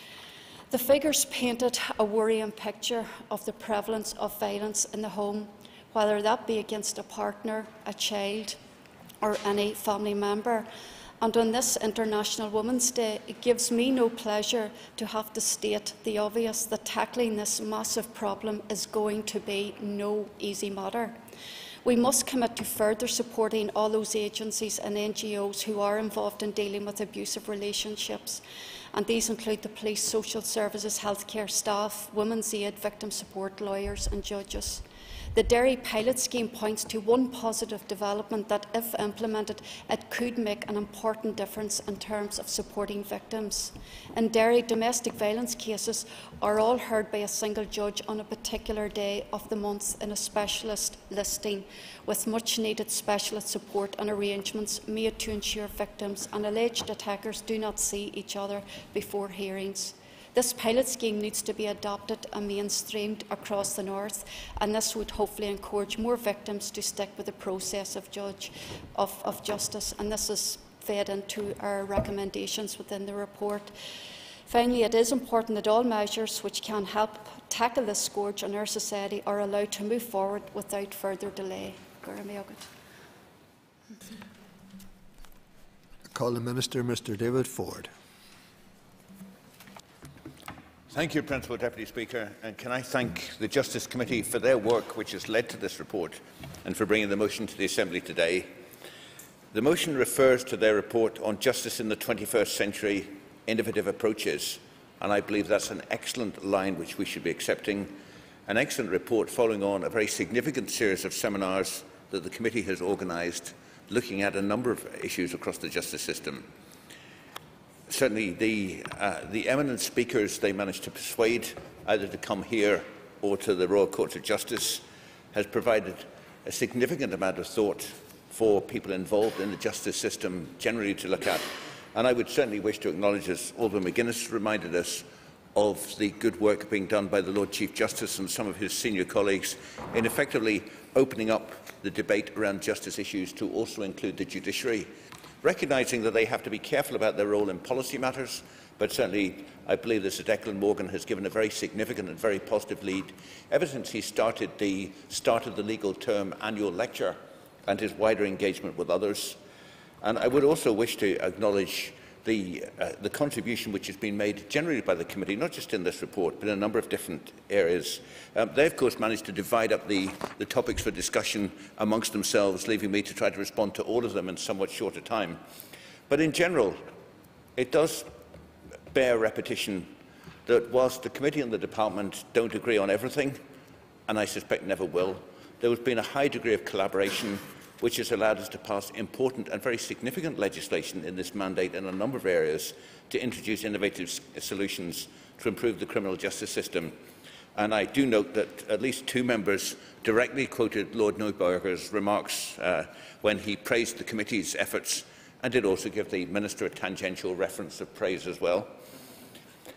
The figures painted a worrying picture of the prevalence of violence in the home, whether that be against a partner, a child, or any family member. And on this International Women's Day, it gives me no pleasure to have to state the obvious, that tackling this massive problem is going to be no easy matter. We must commit to further supporting all those agencies and N G Os who are involved in dealing with abusive relationships, and these include the police, social services, healthcare staff, women's aid, victim support, lawyers and judges. The Derry pilot scheme points to one positive development that, if implemented, it could make an important difference in terms of supporting victims. In Derry, domestic violence cases are all heard by a single judge on a particular day of the month in a specialist listing, with much-needed specialist support and arrangements made to ensure victims and alleged attackers do not see each other before hearings. This pilot scheme needs to be adopted and mainstreamed across the north, and this would hopefully encourage more victims to stick with the process of, judge, of, of justice, and this is fed into our recommendations within the report. Finally, it is important that all measures which can help tackle this scourge in our society are allowed to move forward without further delay. I call the Minister, Mr David Ford. Thank you, Principal Deputy Speaker, and can I thank the Justice Committee for their work which has led to this report and for bringing the motion to the Assembly today. The motion refers to their report on justice in the twenty-first century, innovative approaches, and I believe that's an excellent line which we should be accepting, an excellent report following on a very significant series of seminars that the committee has organised looking at a number of issues across the justice system. Certainly the, uh, the eminent speakers they managed to persuade either to come here or to the Royal Courts of Justice has provided a significant amount of thought for people involved in the justice system generally to look at. And I would certainly wish to acknowledge, as Alderman McGuinness reminded us, of the good work being done by the Lord Chief Justice and some of his senior colleagues in effectively opening up the debate around justice issues to also include the judiciary, recognising that they have to be careful about their role in policy matters, but certainly I believe that Sir Declan Morgan has given a very significant and very positive lead ever since he started the start of the legal term annual lecture and his wider engagement with others. And I would also wish to acknowledge the, uh, the contribution which has been made generally by the committee, not just in this report, but in a number of different areas. Um, they, of course, managed to divide up the, the topics for discussion amongst themselves, leaving me to try to respond to all of them in somewhat shorter time. But in general, it does bear repetition that whilst the committee and the department don't agree on everything, and I suspect never will, there has been a high degree of collaboration which has allowed us to pass important and very significant legislation in this mandate in a number of areas to introduce innovative solutions to improve the criminal justice system. And I do note that at least two members directly quoted Lord Neuberger's remarks uh, when he praised the committee's efforts, and did also give the Minister a tangential reference of praise as well.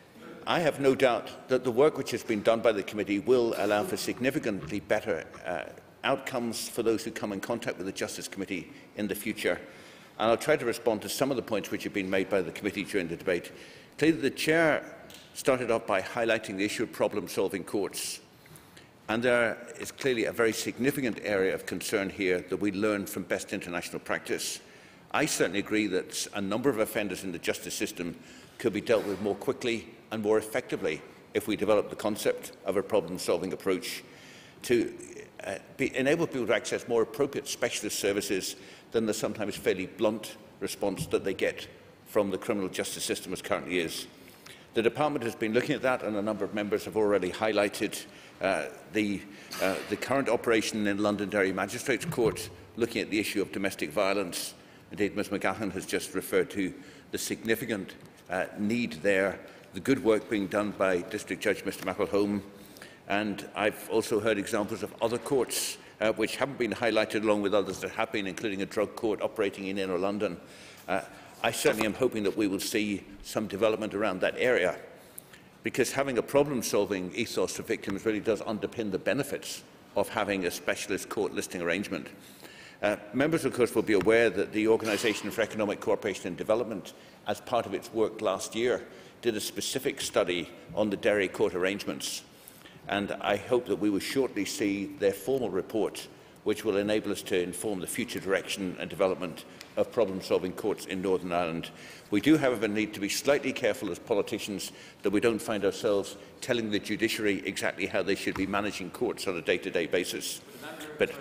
I have no doubt that the work which has been done by the committee will allow for significantly better uh, outcomes for those who come in contact with the Justice Committee in the future. And I'll try to respond to some of the points which have been made by the committee during the debate. Clearly, the Chair started off by highlighting the issue of problem-solving courts. And there is clearly a very significant area of concern here that we learn from best international practice. I certainly agree that a number of offenders in the justice system could be dealt with more quickly and more effectively if we develop the concept of a problem-solving approach to uh, be, enable people to access more appropriate specialist services than the sometimes fairly blunt response that they get from the criminal justice system as currently is. The Department has been looking at that, and a number of members have already highlighted uh, the, uh, the current operation in Londonderry Magistrates Court, looking at the issue of domestic violence. Indeed, Miz McGahan has just referred to the significant uh, need there, the good work being done by District Judge Mister McElholm, and I've also heard examples of other courts uh, which haven't been highlighted along with others that have been, including a drug court operating in inner London. Uh, I certainly am hoping that we will see some development around that area, because having a problem-solving ethos for victims really does underpin the benefits of having a specialist court listing arrangement. Uh, members, of course, will be aware that the Organisation for Economic Cooperation and Development, as part of its work last year, did a specific study on the Derry court arrangements, and I hope that we will shortly see their formal report, which will enable us to inform the future direction and development of problem-solving courts in Northern Ireland. We do, however, need to be slightly careful as politicians that we don't find ourselves telling the judiciary exactly how they should be managing courts on a day-to-day basis. But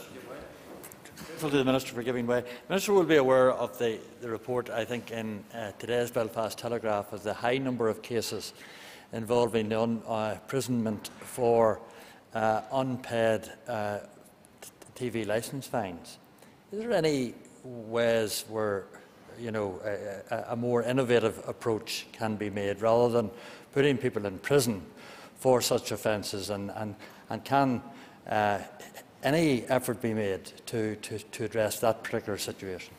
to the Minister for giving way. The Minister will be aware of the, the report, I think, in uh, today's Belfast Telegraph, of the high number of cases involving the un, uh, imprisonment for uh, unpaid uh, T V licence fines. Is there any ways where, you know, a, a more innovative approach can be made rather than putting people in prison for such offences, and, and, and can uh, any effort be made to, to, to address that particular situation?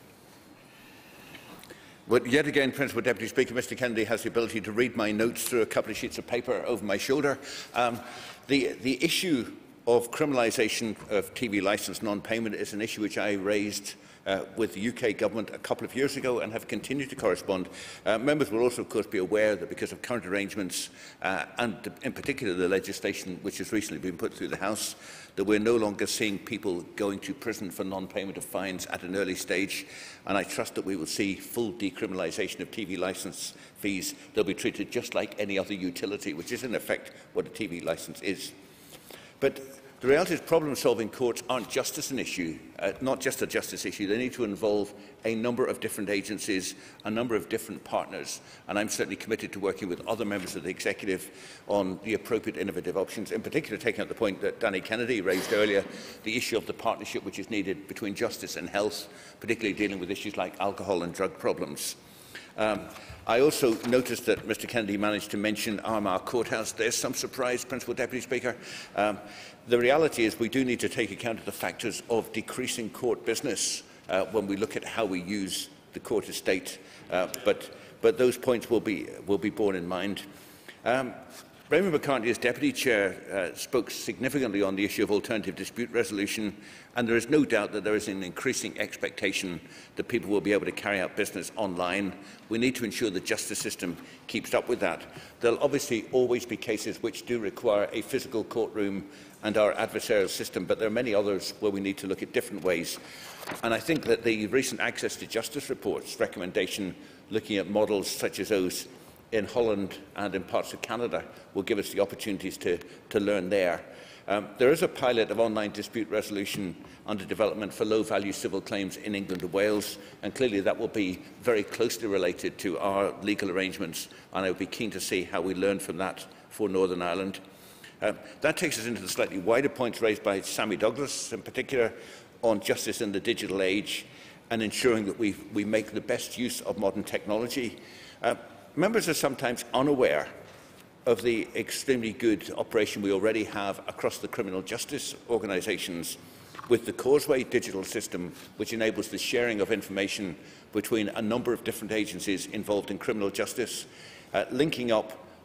Well, yet again, Principal Deputy Speaker, Mr Kennedy has the ability to read my notes through a couple of sheets of paper over my shoulder. Um, the, the issue of criminalisation of T V licence non-payment is an issue which I raised Uh, with the U K Government a couple of years ago and have continued to correspond. Uh, members will also, of course, be aware that because of current arrangements uh, and in particular the legislation which has recently been put through the House, that we're no longer seeing people going to prison for non-payment of fines at an early stage, and I trust that we will see full decriminalisation of T V licence fees. They'll be treated just like any other utility, which is in effect what a T V licence is. But the reality is problem-solving courts aren't just as an issue, uh, not just a justice issue. They need to involve a number of different agencies, a number of different partners, and I'm certainly committed to working with other members of the Executive on the appropriate innovative options, in particular taking up the point that Danny Kennedy raised earlier, the issue of the partnership which is needed between justice and health, particularly dealing with issues like alcohol and drug problems. Um, I also noticed that Mr Kennedy managed to mention Armagh Courthouse. There's some surprise, Principal Deputy Speaker. Um, the reality is we do need to take account of the factors of decreasing court business uh, when we look at how we use the court estate, uh, but, but those points will be, will be borne in mind. Um, Raymond McCartney, as Deputy Chair, uh, spoke significantly on the issue of alternative dispute resolution, and there is no doubt that there is an increasing expectation that people will be able to carry out business online. We need to ensure the justice system keeps up with that. There will obviously always be cases which do require a physical courtroom and our adversarial system, but there are many others where we need to look at different ways. And I think that the recent Access to Justice report's recommendation, looking at models such as those in Holland and in parts of Canada, will give us the opportunities to, to learn there. Um, there is a pilot of online dispute resolution under development for low-value civil claims in England and Wales, and clearly that will be very closely related to our legal arrangements, and I would be keen to see how we learn from that for Northern Ireland. Um, that takes us into the slightly wider points raised by Sammy Douglas, in particular on justice in the digital age and ensuring that we, we make the best use of modern technology. Uh, Members are sometimes unaware of the extremely good operation we already have across the criminal justice organisations with the Causeway digital system, which enables the sharing of information between a number of different agencies involved in criminal justice, uh, linking up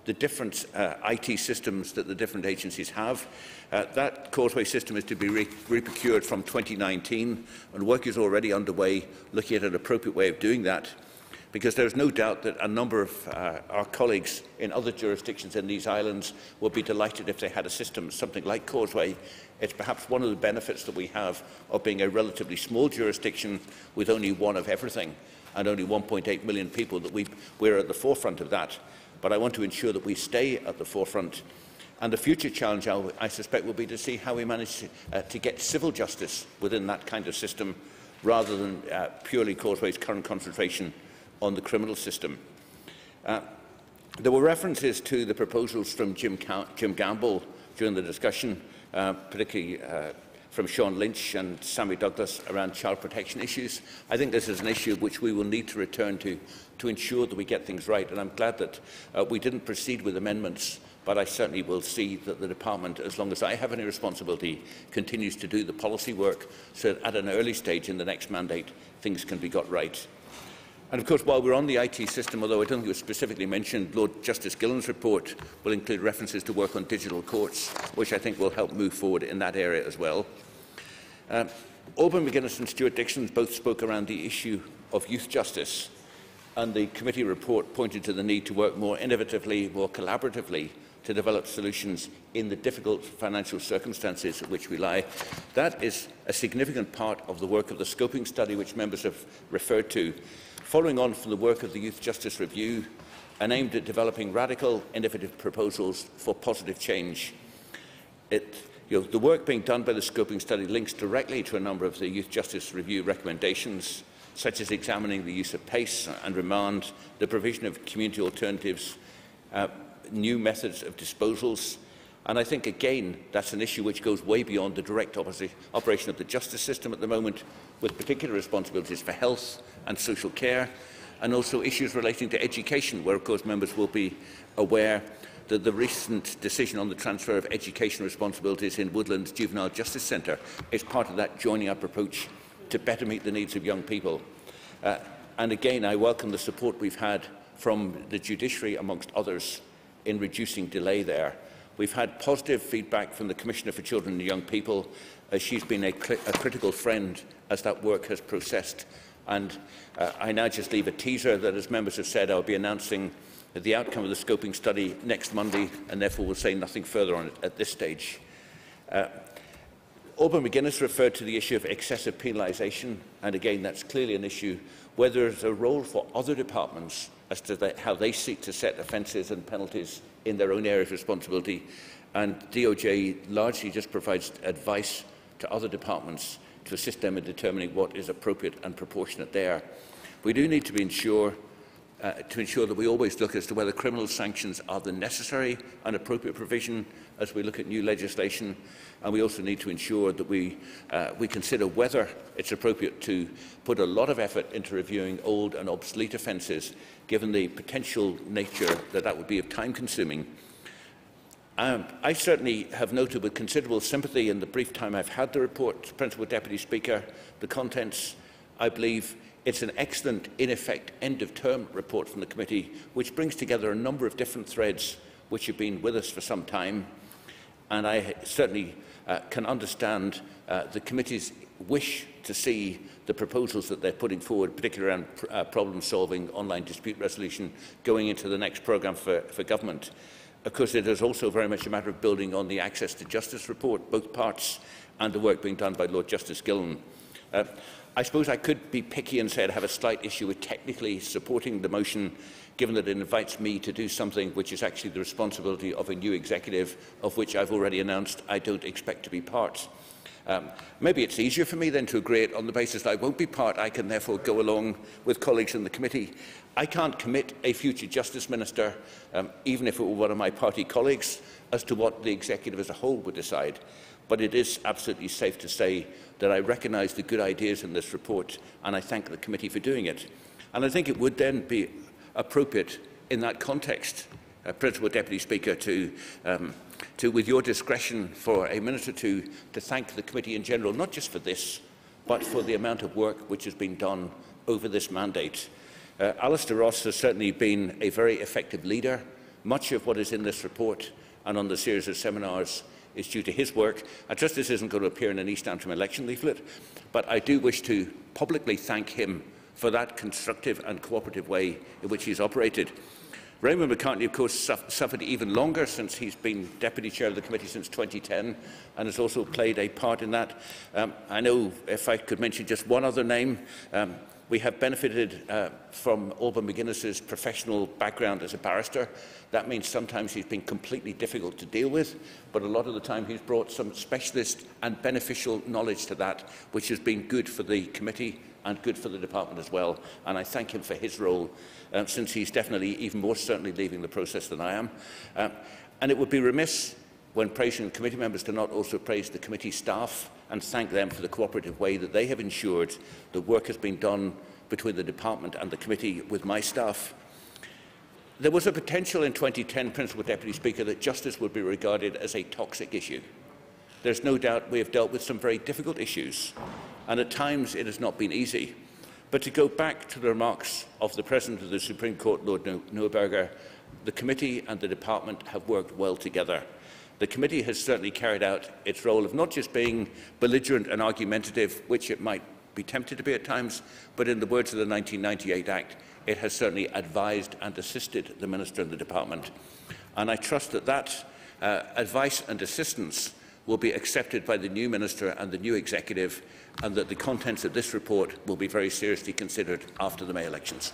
the different uh, I T systems that the different agencies have. Uh, that causeway system is to be re re-procured from twenty nineteen, and work is already underway looking at an appropriate way of doing that, because there is no doubt that a number of uh, our colleagues in other jurisdictions in these islands would be delighted if they had a system, something like Causeway. It's perhaps one of the benefits that we have of being a relatively small jurisdiction with only one of everything and only one point eight million people, that we, we're at the forefront of that. But I want to ensure that we stay at the forefront. And the future challenge, I'll, I suspect, will be to see how we manage uh, to get civil justice within that kind of system, rather than uh, purely Causeway's current concentration on the criminal system. Uh, there were references to the proposals from Jim, Jim Gamble during the discussion, uh, particularly uh, from Sean Lynch and Sammy Douglas around child protection issues. I think this is an issue which we will need to return to to ensure that we get things right, and I'm glad that uh, we didn't proceed with amendments, but I certainly will see that the Department, as long as I have any responsibility, continues to do the policy work so that at an early stage in the next mandate things can be got right. And of course, while we're on the I T system, although I don't think it was specifically mentioned, Lord Justice Gillen's report will include references to work on digital courts, which I think will help move forward in that area as well. Um, Alban McGuinness and Stuart Dixon both spoke around the issue of youth justice, and the committee report pointed to the need to work more innovatively, more collaboratively to develop solutions in the difficult financial circumstances in which we lie. That is a significant part of the work of the scoping study which members have referred to, following on from the work of the Youth Justice Review and aimed at developing radical, innovative proposals for positive change. It, you know, the work being done by the scoping study links directly to a number of the Youth Justice Review recommendations, such as examining the use of PACE and remand, the provision of community alternatives, uh, new methods of disposals. And I think, again, that's an issue which goes way beyond the direct operation of the justice system at the moment, with particular responsibilities for health and social care, and also issues relating to education, where, of course, members will be aware that the recent decision on the transfer of education responsibilities in Woodlands Juvenile Justice Centre is part of that joining-up approach to better meet the needs of young people. Uh, and again, I welcome the support we've had from the judiciary, amongst others, in reducing delay there. We've had positive feedback from the Commissioner for Children and Young People, as she's been a, a critical friend as that work has processed. And uh, I now just leave a teaser that, as members have said, I'll be announcing the outcome of the scoping study next Monday, and therefore will say nothing further on it at this stage. Uh, Alban McGuinness referred to the issue of excessive penalisation, and again, that's clearly an issue where there is a role for other departments as to the, how they seek to set offences and penalties in their own area of responsibility, and D O J largely just provides advice to other departments to assist them in determining what is appropriate and proportionate there. We do need to be ensure, uh, to ensure that we always look as to whether criminal sanctions are the necessary and appropriate provision as we look at new legislation, and we also need to ensure that we, uh, we consider whether it's appropriate to put a lot of effort into reviewing old and obsolete offences, given the potential nature that that would be of time-consuming. Um, I certainly have noted with considerable sympathy in the brief time I've had the report, Principal Deputy Speaker, the contents. I believe it's an excellent, in effect, end-of-term report from the committee, which brings together a number of different threads which have been with us for some time. And I certainly uh, can understand uh, the committee's wish to see the proposals that they're putting forward, particularly around pr uh, problem-solving, online dispute resolution, going into the next programme for, for government. Of course, it is also very much a matter of building on the Access to Justice report, both parts, and the work being done by Lord Justice Gillen. Uh, I suppose I could be picky and say I have a slight issue with technically supporting the motion, given that it invites me to do something which is actually the responsibility of a new executive, of which I've already announced I don't expect to be part. Um, maybe it's easier for me then to agree it on the basis that I won't be part. I can therefore go along with colleagues in the committee. I can't commit a future Justice Minister, um, even if it were one of my party colleagues, as to what the executive as a whole would decide. But it is absolutely safe to say that I recognise the good ideas in this report, and I thank the committee for doing it. And I think it would then be appropriate in that context, uh, Principal Deputy Speaker, to, um, to, with your discretion for a minute or two, to thank the committee in general, not just for this, but for the amount of work which has been done over this mandate. Uh, Alistair Ross has certainly been a very effective leader much of what is in this report and on the series of seminars is due to his work. I trust this isn't going to appear in an East Antrim election leaflet, but I do wish to publicly thank him for that constructive and cooperative way in which he's operated. Raymond McCartney, of course, suffered even longer since he's been Deputy Chair of the Committee since twenty ten and has also played a part in that. Um, I know, if I could mention just one other name, um, we have benefited uh, from Alban McGuinness's professional background as a barrister. That means sometimes he's been completely difficult to deal with, but a lot of the time he's brought some specialist and beneficial knowledge to that, which has been good for the committee and good for the department as well. And I thank him for his role, uh, since he's definitely even more certainly leaving the process than I am. Uh, and it would be remiss when praising committee members to not also praise the committee staff and thank them for the cooperative way that they have ensured the work has been done between the department and the committee with my staff. There was a potential in twenty ten, Principal Deputy Speaker, that justice would be regarded as a toxic issue. There's no doubt we have dealt with some very difficult issues, and at times it has not been easy. But to go back to the remarks of the President of the Supreme Court, Lord Neuberger, the committee and the department have worked well together. The committee has certainly carried out its role of not just being belligerent and argumentative, which it might be tempted to be at times, but in the words of the nineteen ninety-eight Act, it has certainly advised and assisted the Minister and the department. And I trust that that uh, advice and assistance will be accepted by the new Minister and the new Executive, and that the contents of this report will be very seriously considered after the May elections.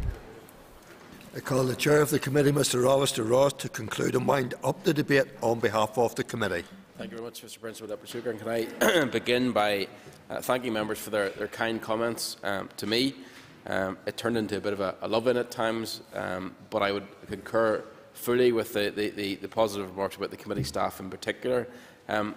I call the Chair of the Committee, Mr Alistair Ross, to conclude and wind up the debate on behalf of the Committee. Thank you very much, Mr Principal Deputy Speaker. And can I begin by uh, thanking members for their, their kind comments um, to me. Um, it turned into a bit of a, a love-in at times, um, but I would concur fully with the, the, the, the positive remarks about the committee staff in particular. Um,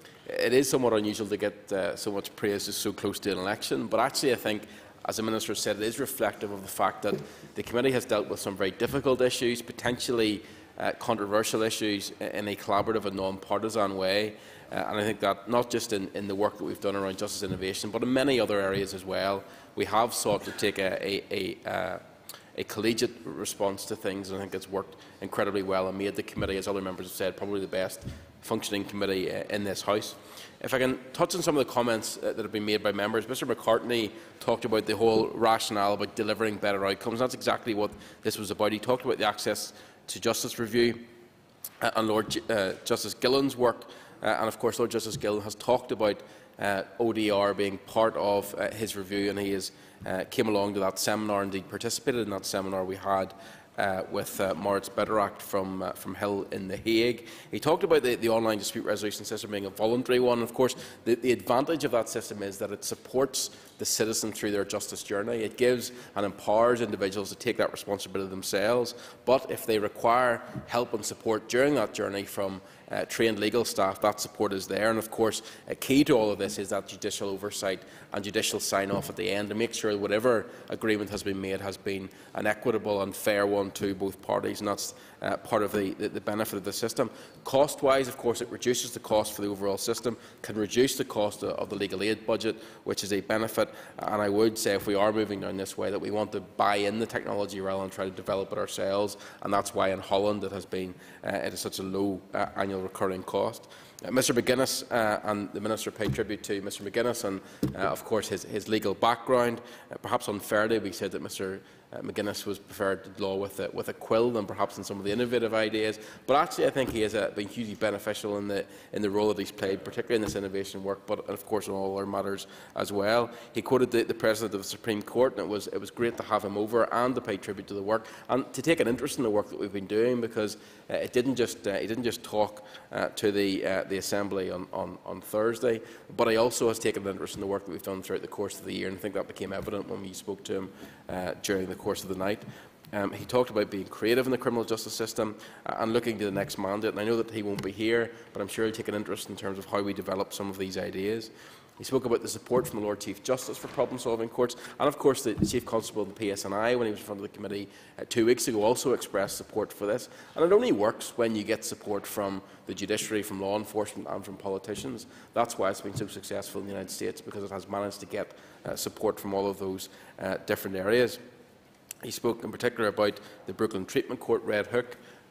it is somewhat unusual to get uh, so much praise just so close to an election, but actually I think, as the Minister said, it is reflective of the fact that the committee has dealt with some very difficult issues, potentially uh, controversial issues, in a collaborative and non-partisan way. Uh, and I think that not just in, in the work that we've done around justice innovation, but in many other areas as well, we have sought to take a, a, a, uh, a collegiate response to things, and I think it's worked incredibly well and made the committee, as other members have said, probably the best functioning committee uh, in this House. If I can touch on some of the comments uh, that have been made by members, Mr McCartney talked about the whole rationale about delivering better outcomes. That's exactly what this was about. He talked about the Access to Justice review uh, and Lord G uh, Justice Gillen's work, uh, and of course Lord Justice Gillen has talked about uh, O D R being part of uh, his review, and he has uh, came along to that seminar, indeed participated in that seminar we had Uh, with uh, Moritz Bederact from, uh, from Hill in The Hague. He talked about the, the online dispute resolution system being a voluntary one. Of course, the, the advantage of that system is that it supports the citizen through their justice journey. It gives and empowers individuals to take that responsibility themselves. But if they require help and support during that journey from uh, trained legal staff, that support is there. And of course, a key to all of this is that judicial oversight and judicial sign-off at the end to make sure whatever agreement has been made has been an equitable and fair one to both parties, and that's uh, part of the, the, the benefit of the system. Cost-wise, of course, it reduces the cost for the overall system, can reduce the cost of, of the legal aid budget, which is a benefit. And I would say, if we are moving down this way, that we want to buy in the technology rather than try to develop it ourselves, and that's why in Holland it has been uh, it is such a low uh, annual recurring cost. Uh, Mr McGuinness uh, and the Minister paid tribute to Mr McGuinness and, uh, of course, his, his legal background. Uh, perhaps unfairly, we said that Mr Uh, McGuinness was preferred to law with a, with a quill than perhaps in some of the innovative ideas. But actually, I think he has uh, been hugely beneficial in the in the role that he's played, particularly in this innovation work, but of course in all other matters as well. He quoted the, the President of the Supreme Court, and it was it was great to have him over and to pay tribute to the work and to take an interest in the work that we've been doing, because uh, it didn't just uh, he didn't just talk uh, to the uh, the Assembly on, on on Thursday, but he also has taken an interest in the work that we've done throughout the course of the year, and I think that became evident when we spoke to him uh, during the course of the night. Um, he talked about being creative in the criminal justice system uh, and looking to the next mandate. And I know that he won't be here, but I'm sure he'll take an interest in terms of how we develop some of these ideas. He spoke about the support from the Lord Chief Justice for problem-solving courts, and of course the Chief Constable of the P S N I, when he was in front of the committee uh, two weeks ago, also expressed support for this. And it only works when you get support from the judiciary, from law enforcement and from politicians. That's why it's been so successful in the United States, because it has managed to get uh, support from all of those uh, different areas. He spoke in particular about the Brooklyn Treatment Court Red Hook,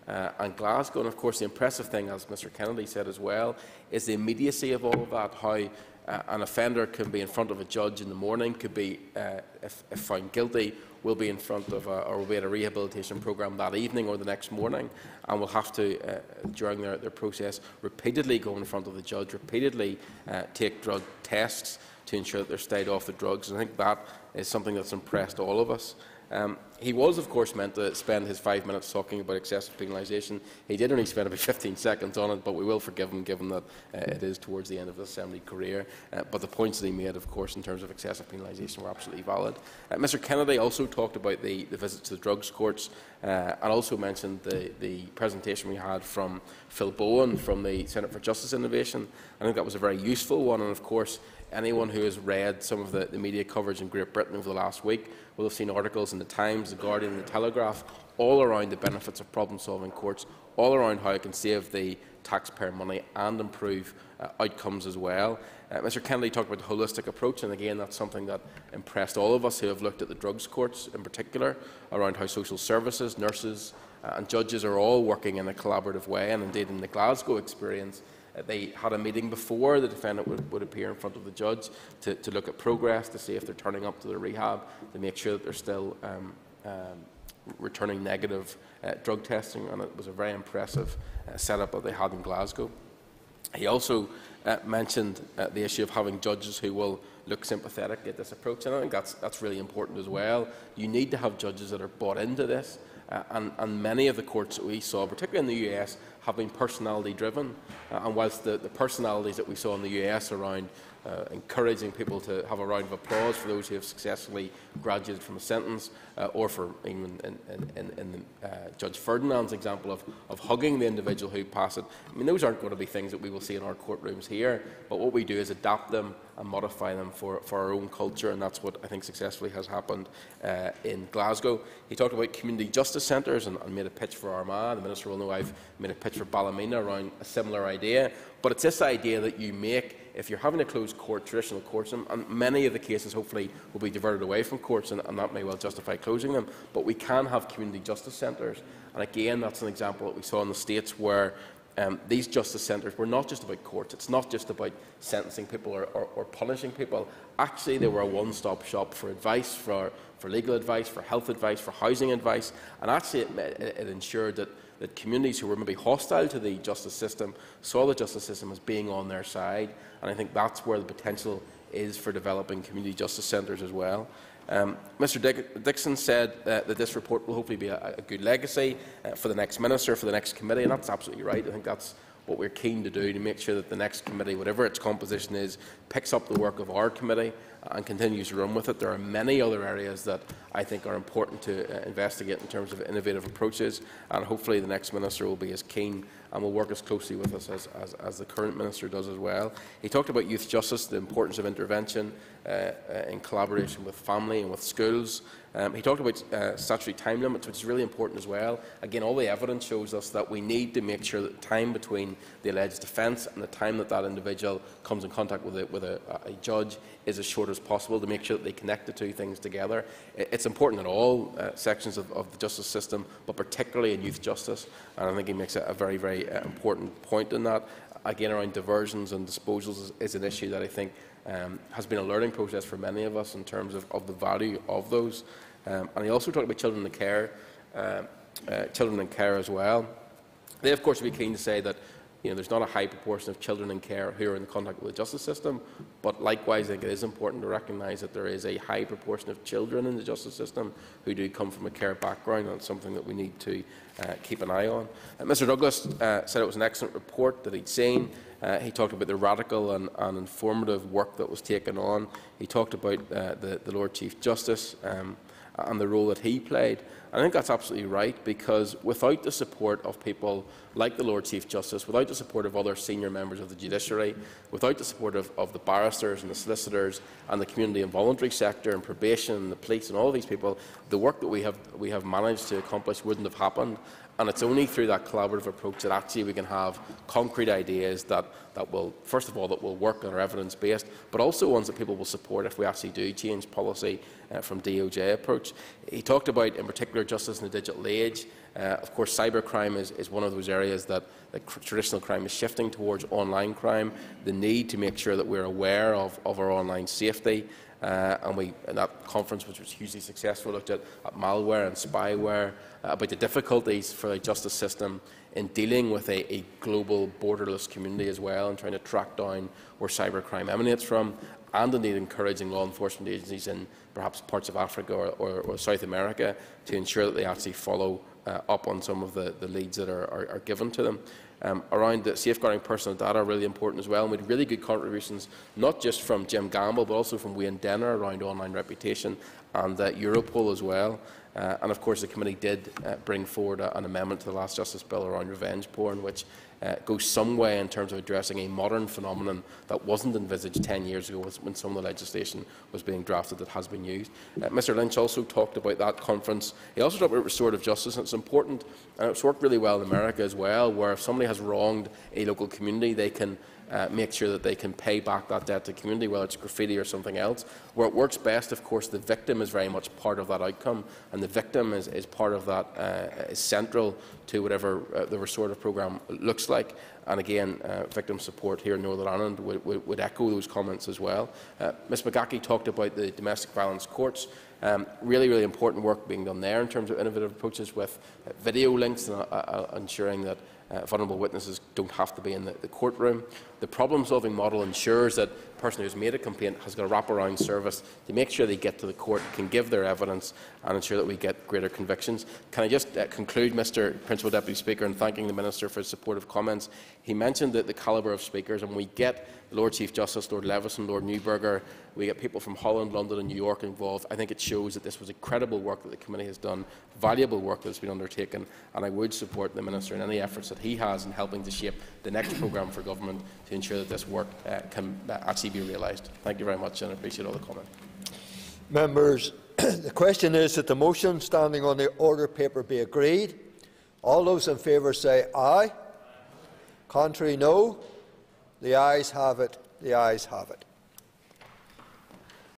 uh, and Glasgow. And of course, the impressive thing, as Mr Kennedy said as well, is the immediacy of all of that, how uh, an offender can be in front of a judge in the morning, could be, uh, if, if found guilty, will be in front of a, or will be at a rehabilitation programme that evening or the next morning, and will have to, uh, during their, their process, repeatedly go in front of the judge, repeatedly uh, take drug tests to ensure that they're stayed off the drugs. And I think that is something that's impressed all of us. Um, he was, of course, meant to spend his five minutes talking about excessive penalisation. He did only spend about fifteen seconds on it, but we will forgive him, given that uh, it is towards the end of the Assembly career. Uh, but the points that he made, of course, in terms of excessive penalisation were absolutely valid. Uh, Mr Kennedy also talked about the, the visit to the drugs courts, uh, and also mentioned the, the presentation we had from Phil Bowen from the Centre for Justice Innovation. I think that was a very useful one, and of course, anyone who has read some of the, the media coverage in Great Britain over the last week will have seen articles in the Times, the Guardian and the Telegraph all around the benefits of problem-solving courts, all around how it can save the taxpayer money and improve uh, outcomes as well. Uh, Mr Kennedy talked about the holistic approach, and again that's something that impressed all of us who have looked at the drugs courts in particular, around how social services, nurses uh, and judges are all working in a collaborative way. And indeed in the Glasgow experience, Uh, they had a meeting before the defendant would, would appear in front of the judge to, to look at progress, to see if they're turning up to the rehab, to make sure that they're still um, um, returning negative uh, drug testing, and it was a very impressive uh, setup that they had in Glasgow. He also uh, mentioned uh, the issue of having judges who will look sympathetic at this approach, and I think that's, that's really important as well. You need to have judges that are bought into this. Uh, and, and many of the courts that we saw, particularly in the U S, have been personality-driven. Uh, and whilst the, the personalities that we saw in the U S around uh, encouraging people to have a round of applause for those who have successfully graduated from a sentence, uh, or for even in, in, in, in uh, Judge Ferdinand's example of, of hugging the individual who passed it, I mean, those aren't going to be things that we will see in our courtrooms here, but what we do is adapt them and modify them for, for our own culture, and that's what I think successfully has happened uh, in Glasgow. He talked about community justice centres and, and made a pitch for Armagh. The Minister will know I've made a pitch for Ballymena around a similar idea, but it's this idea that you make, if you're having a closed court, traditional courts, and, and many of the cases hopefully will be diverted away from courts, and, and that may well justify closing them, but we can have community justice centres. And again, that's an example that we saw in the States where Um, these justice centres were not just about courts. It's not just about sentencing people or, or, or punishing people. Actually, they were a one-stop shop for advice, for, for legal advice, for health advice, for housing advice. And actually, it, it, it ensured that, that communities who were maybe hostile to the justice system saw the justice system as being on their side. And I think that's where the potential is for developing community justice centres as well. Um, Mr Dick Dixon said uh, that this report will hopefully be a, a good legacy uh, for the next minister, for the next committee, and that's absolutely right. I think that's what we're keen to do, to make sure that the next committee, whatever its composition is, picks up the work of our committee and continues to run with it. There are many other areas that I think are important to uh, investigate in terms of innovative approaches, and hopefully the next minister will be as keen and will work as closely with us as, as, as the current minister does as well. He talked about youth justice, the importance of intervention uh, uh, in collaboration with family and with schools. Um, he talked about uh, statutory time limits, which is really important as well. Again, all the evidence shows us that we need to make sure that the time between the alleged offence and the time that that individual comes in contact with, a, with a, a judge is as short as possible, to make sure that they connect the two things together. It's important in all uh, sections of, of the justice system, but particularly in youth justice, and I think he makes a, a very, very uh, important point in that. Again, around diversions and disposals is, is an issue that I think um, has been a learning process for many of us in terms of, of the value of those. Um, and he also talked about children in care, uh, uh, children in care as well. They, of course, would be keen to say that you know, there's not a high proportion of children in care who are in contact with the justice system, but likewise I think it is important to recognise that there is a high proportion of children in the justice system who do come from a care background, and it's something that we need to uh, keep an eye on. Uh, Mr Douglas uh, said it was an excellent report that he'd seen. Uh, he talked about the radical and, and informative work that was taken on. He talked about uh, the, the Lord Chief Justice um, and the role that he played. I think that's absolutely right, because without the support of people like the Lord Chief Justice, without the support of other senior members of the judiciary, without the support of, of the barristers and the solicitors and the community and voluntary sector and probation and the police and all of these people, the work that we have, we have managed to accomplish wouldn't have happened. And it's only through that collaborative approach that actually we can have concrete ideas that, that will, first of all, that will work and are evidence-based, but also ones that people will support if we actually do change policy uh, from D O J approach. He talked about, in particular, justice in the digital age. Uh, of course, cybercrime is, is one of those areas that, that traditional crime is shifting towards online crime. The need to make sure that we're aware of, of our online safety. Uh, and we, in that conference, which was hugely successful, looked at, at malware and spyware, uh, about the difficulties for the justice system in dealing with a, a global borderless community as well, and trying to track down where cybercrime emanates from, and indeed encouraging law enforcement agencies in perhaps parts of Africa or, or, or South America to ensure that they actually follow uh, up on some of the, the leads that are, are, are given to them. Um, around the safeguarding personal data are really important as well, and we had really good contributions, not just from Jim Gamble, but also from Wayne Denner around online reputation, and uh, Europol as well. Uh, and of course the committee did uh, bring forward a, an amendment to the last Justice Bill around revenge porn, which uh, goes some way in terms of addressing a modern phenomenon that wasn't envisaged ten years ago when some of the legislation was being drafted that has been used. Uh, Mr Lynch also talked about that conference. He also talked about restorative justice, and it's important, and it's worked really well in America as well, where if somebody has wronged a local community, they can Uh, make sure that they can pay back that debt to the community, whether it's graffiti or something else. Where it works best, of course, the victim is very much part of that outcome, and the victim is, is part of that, uh, is central to whatever uh, the restorative programme looks like. And again, uh, victim support here in Northern Ireland would, would, would echo those comments as well. Uh, Miz McGackie talked about the domestic violence courts. Um, really, really important work being done there in terms of innovative approaches with uh, video links and uh, uh, ensuring that Uh, vulnerable witnesses don't have to be in the, the courtroom. The problem-solving model ensures that the person who has made a complaint has got a wraparound service to make sure they get to the court, can give their evidence, and ensure that we get greater convictions. Can I just uh, conclude, Mister Principal Deputy Speaker, in thanking the Minister for his supportive comments? He mentioned that the calibre of speakers, and we get the Lord Chief Justice, Lord Leveson, Lord Newberger, we get people from Holland, London and New York involved. I think it shows that this was incredible work that the committee has done, valuable work that has been undertaken, and I would support the Minister in any efforts that he has in helping to shape the next programme for government to ensure that this work uh, can uh, actually be realised. Thank you very much, and I appreciate all the comment. Members, the question is that the motion standing on the order paper be agreed. All those in favour say aye. Contrary, no. The ayes have it. The ayes have it.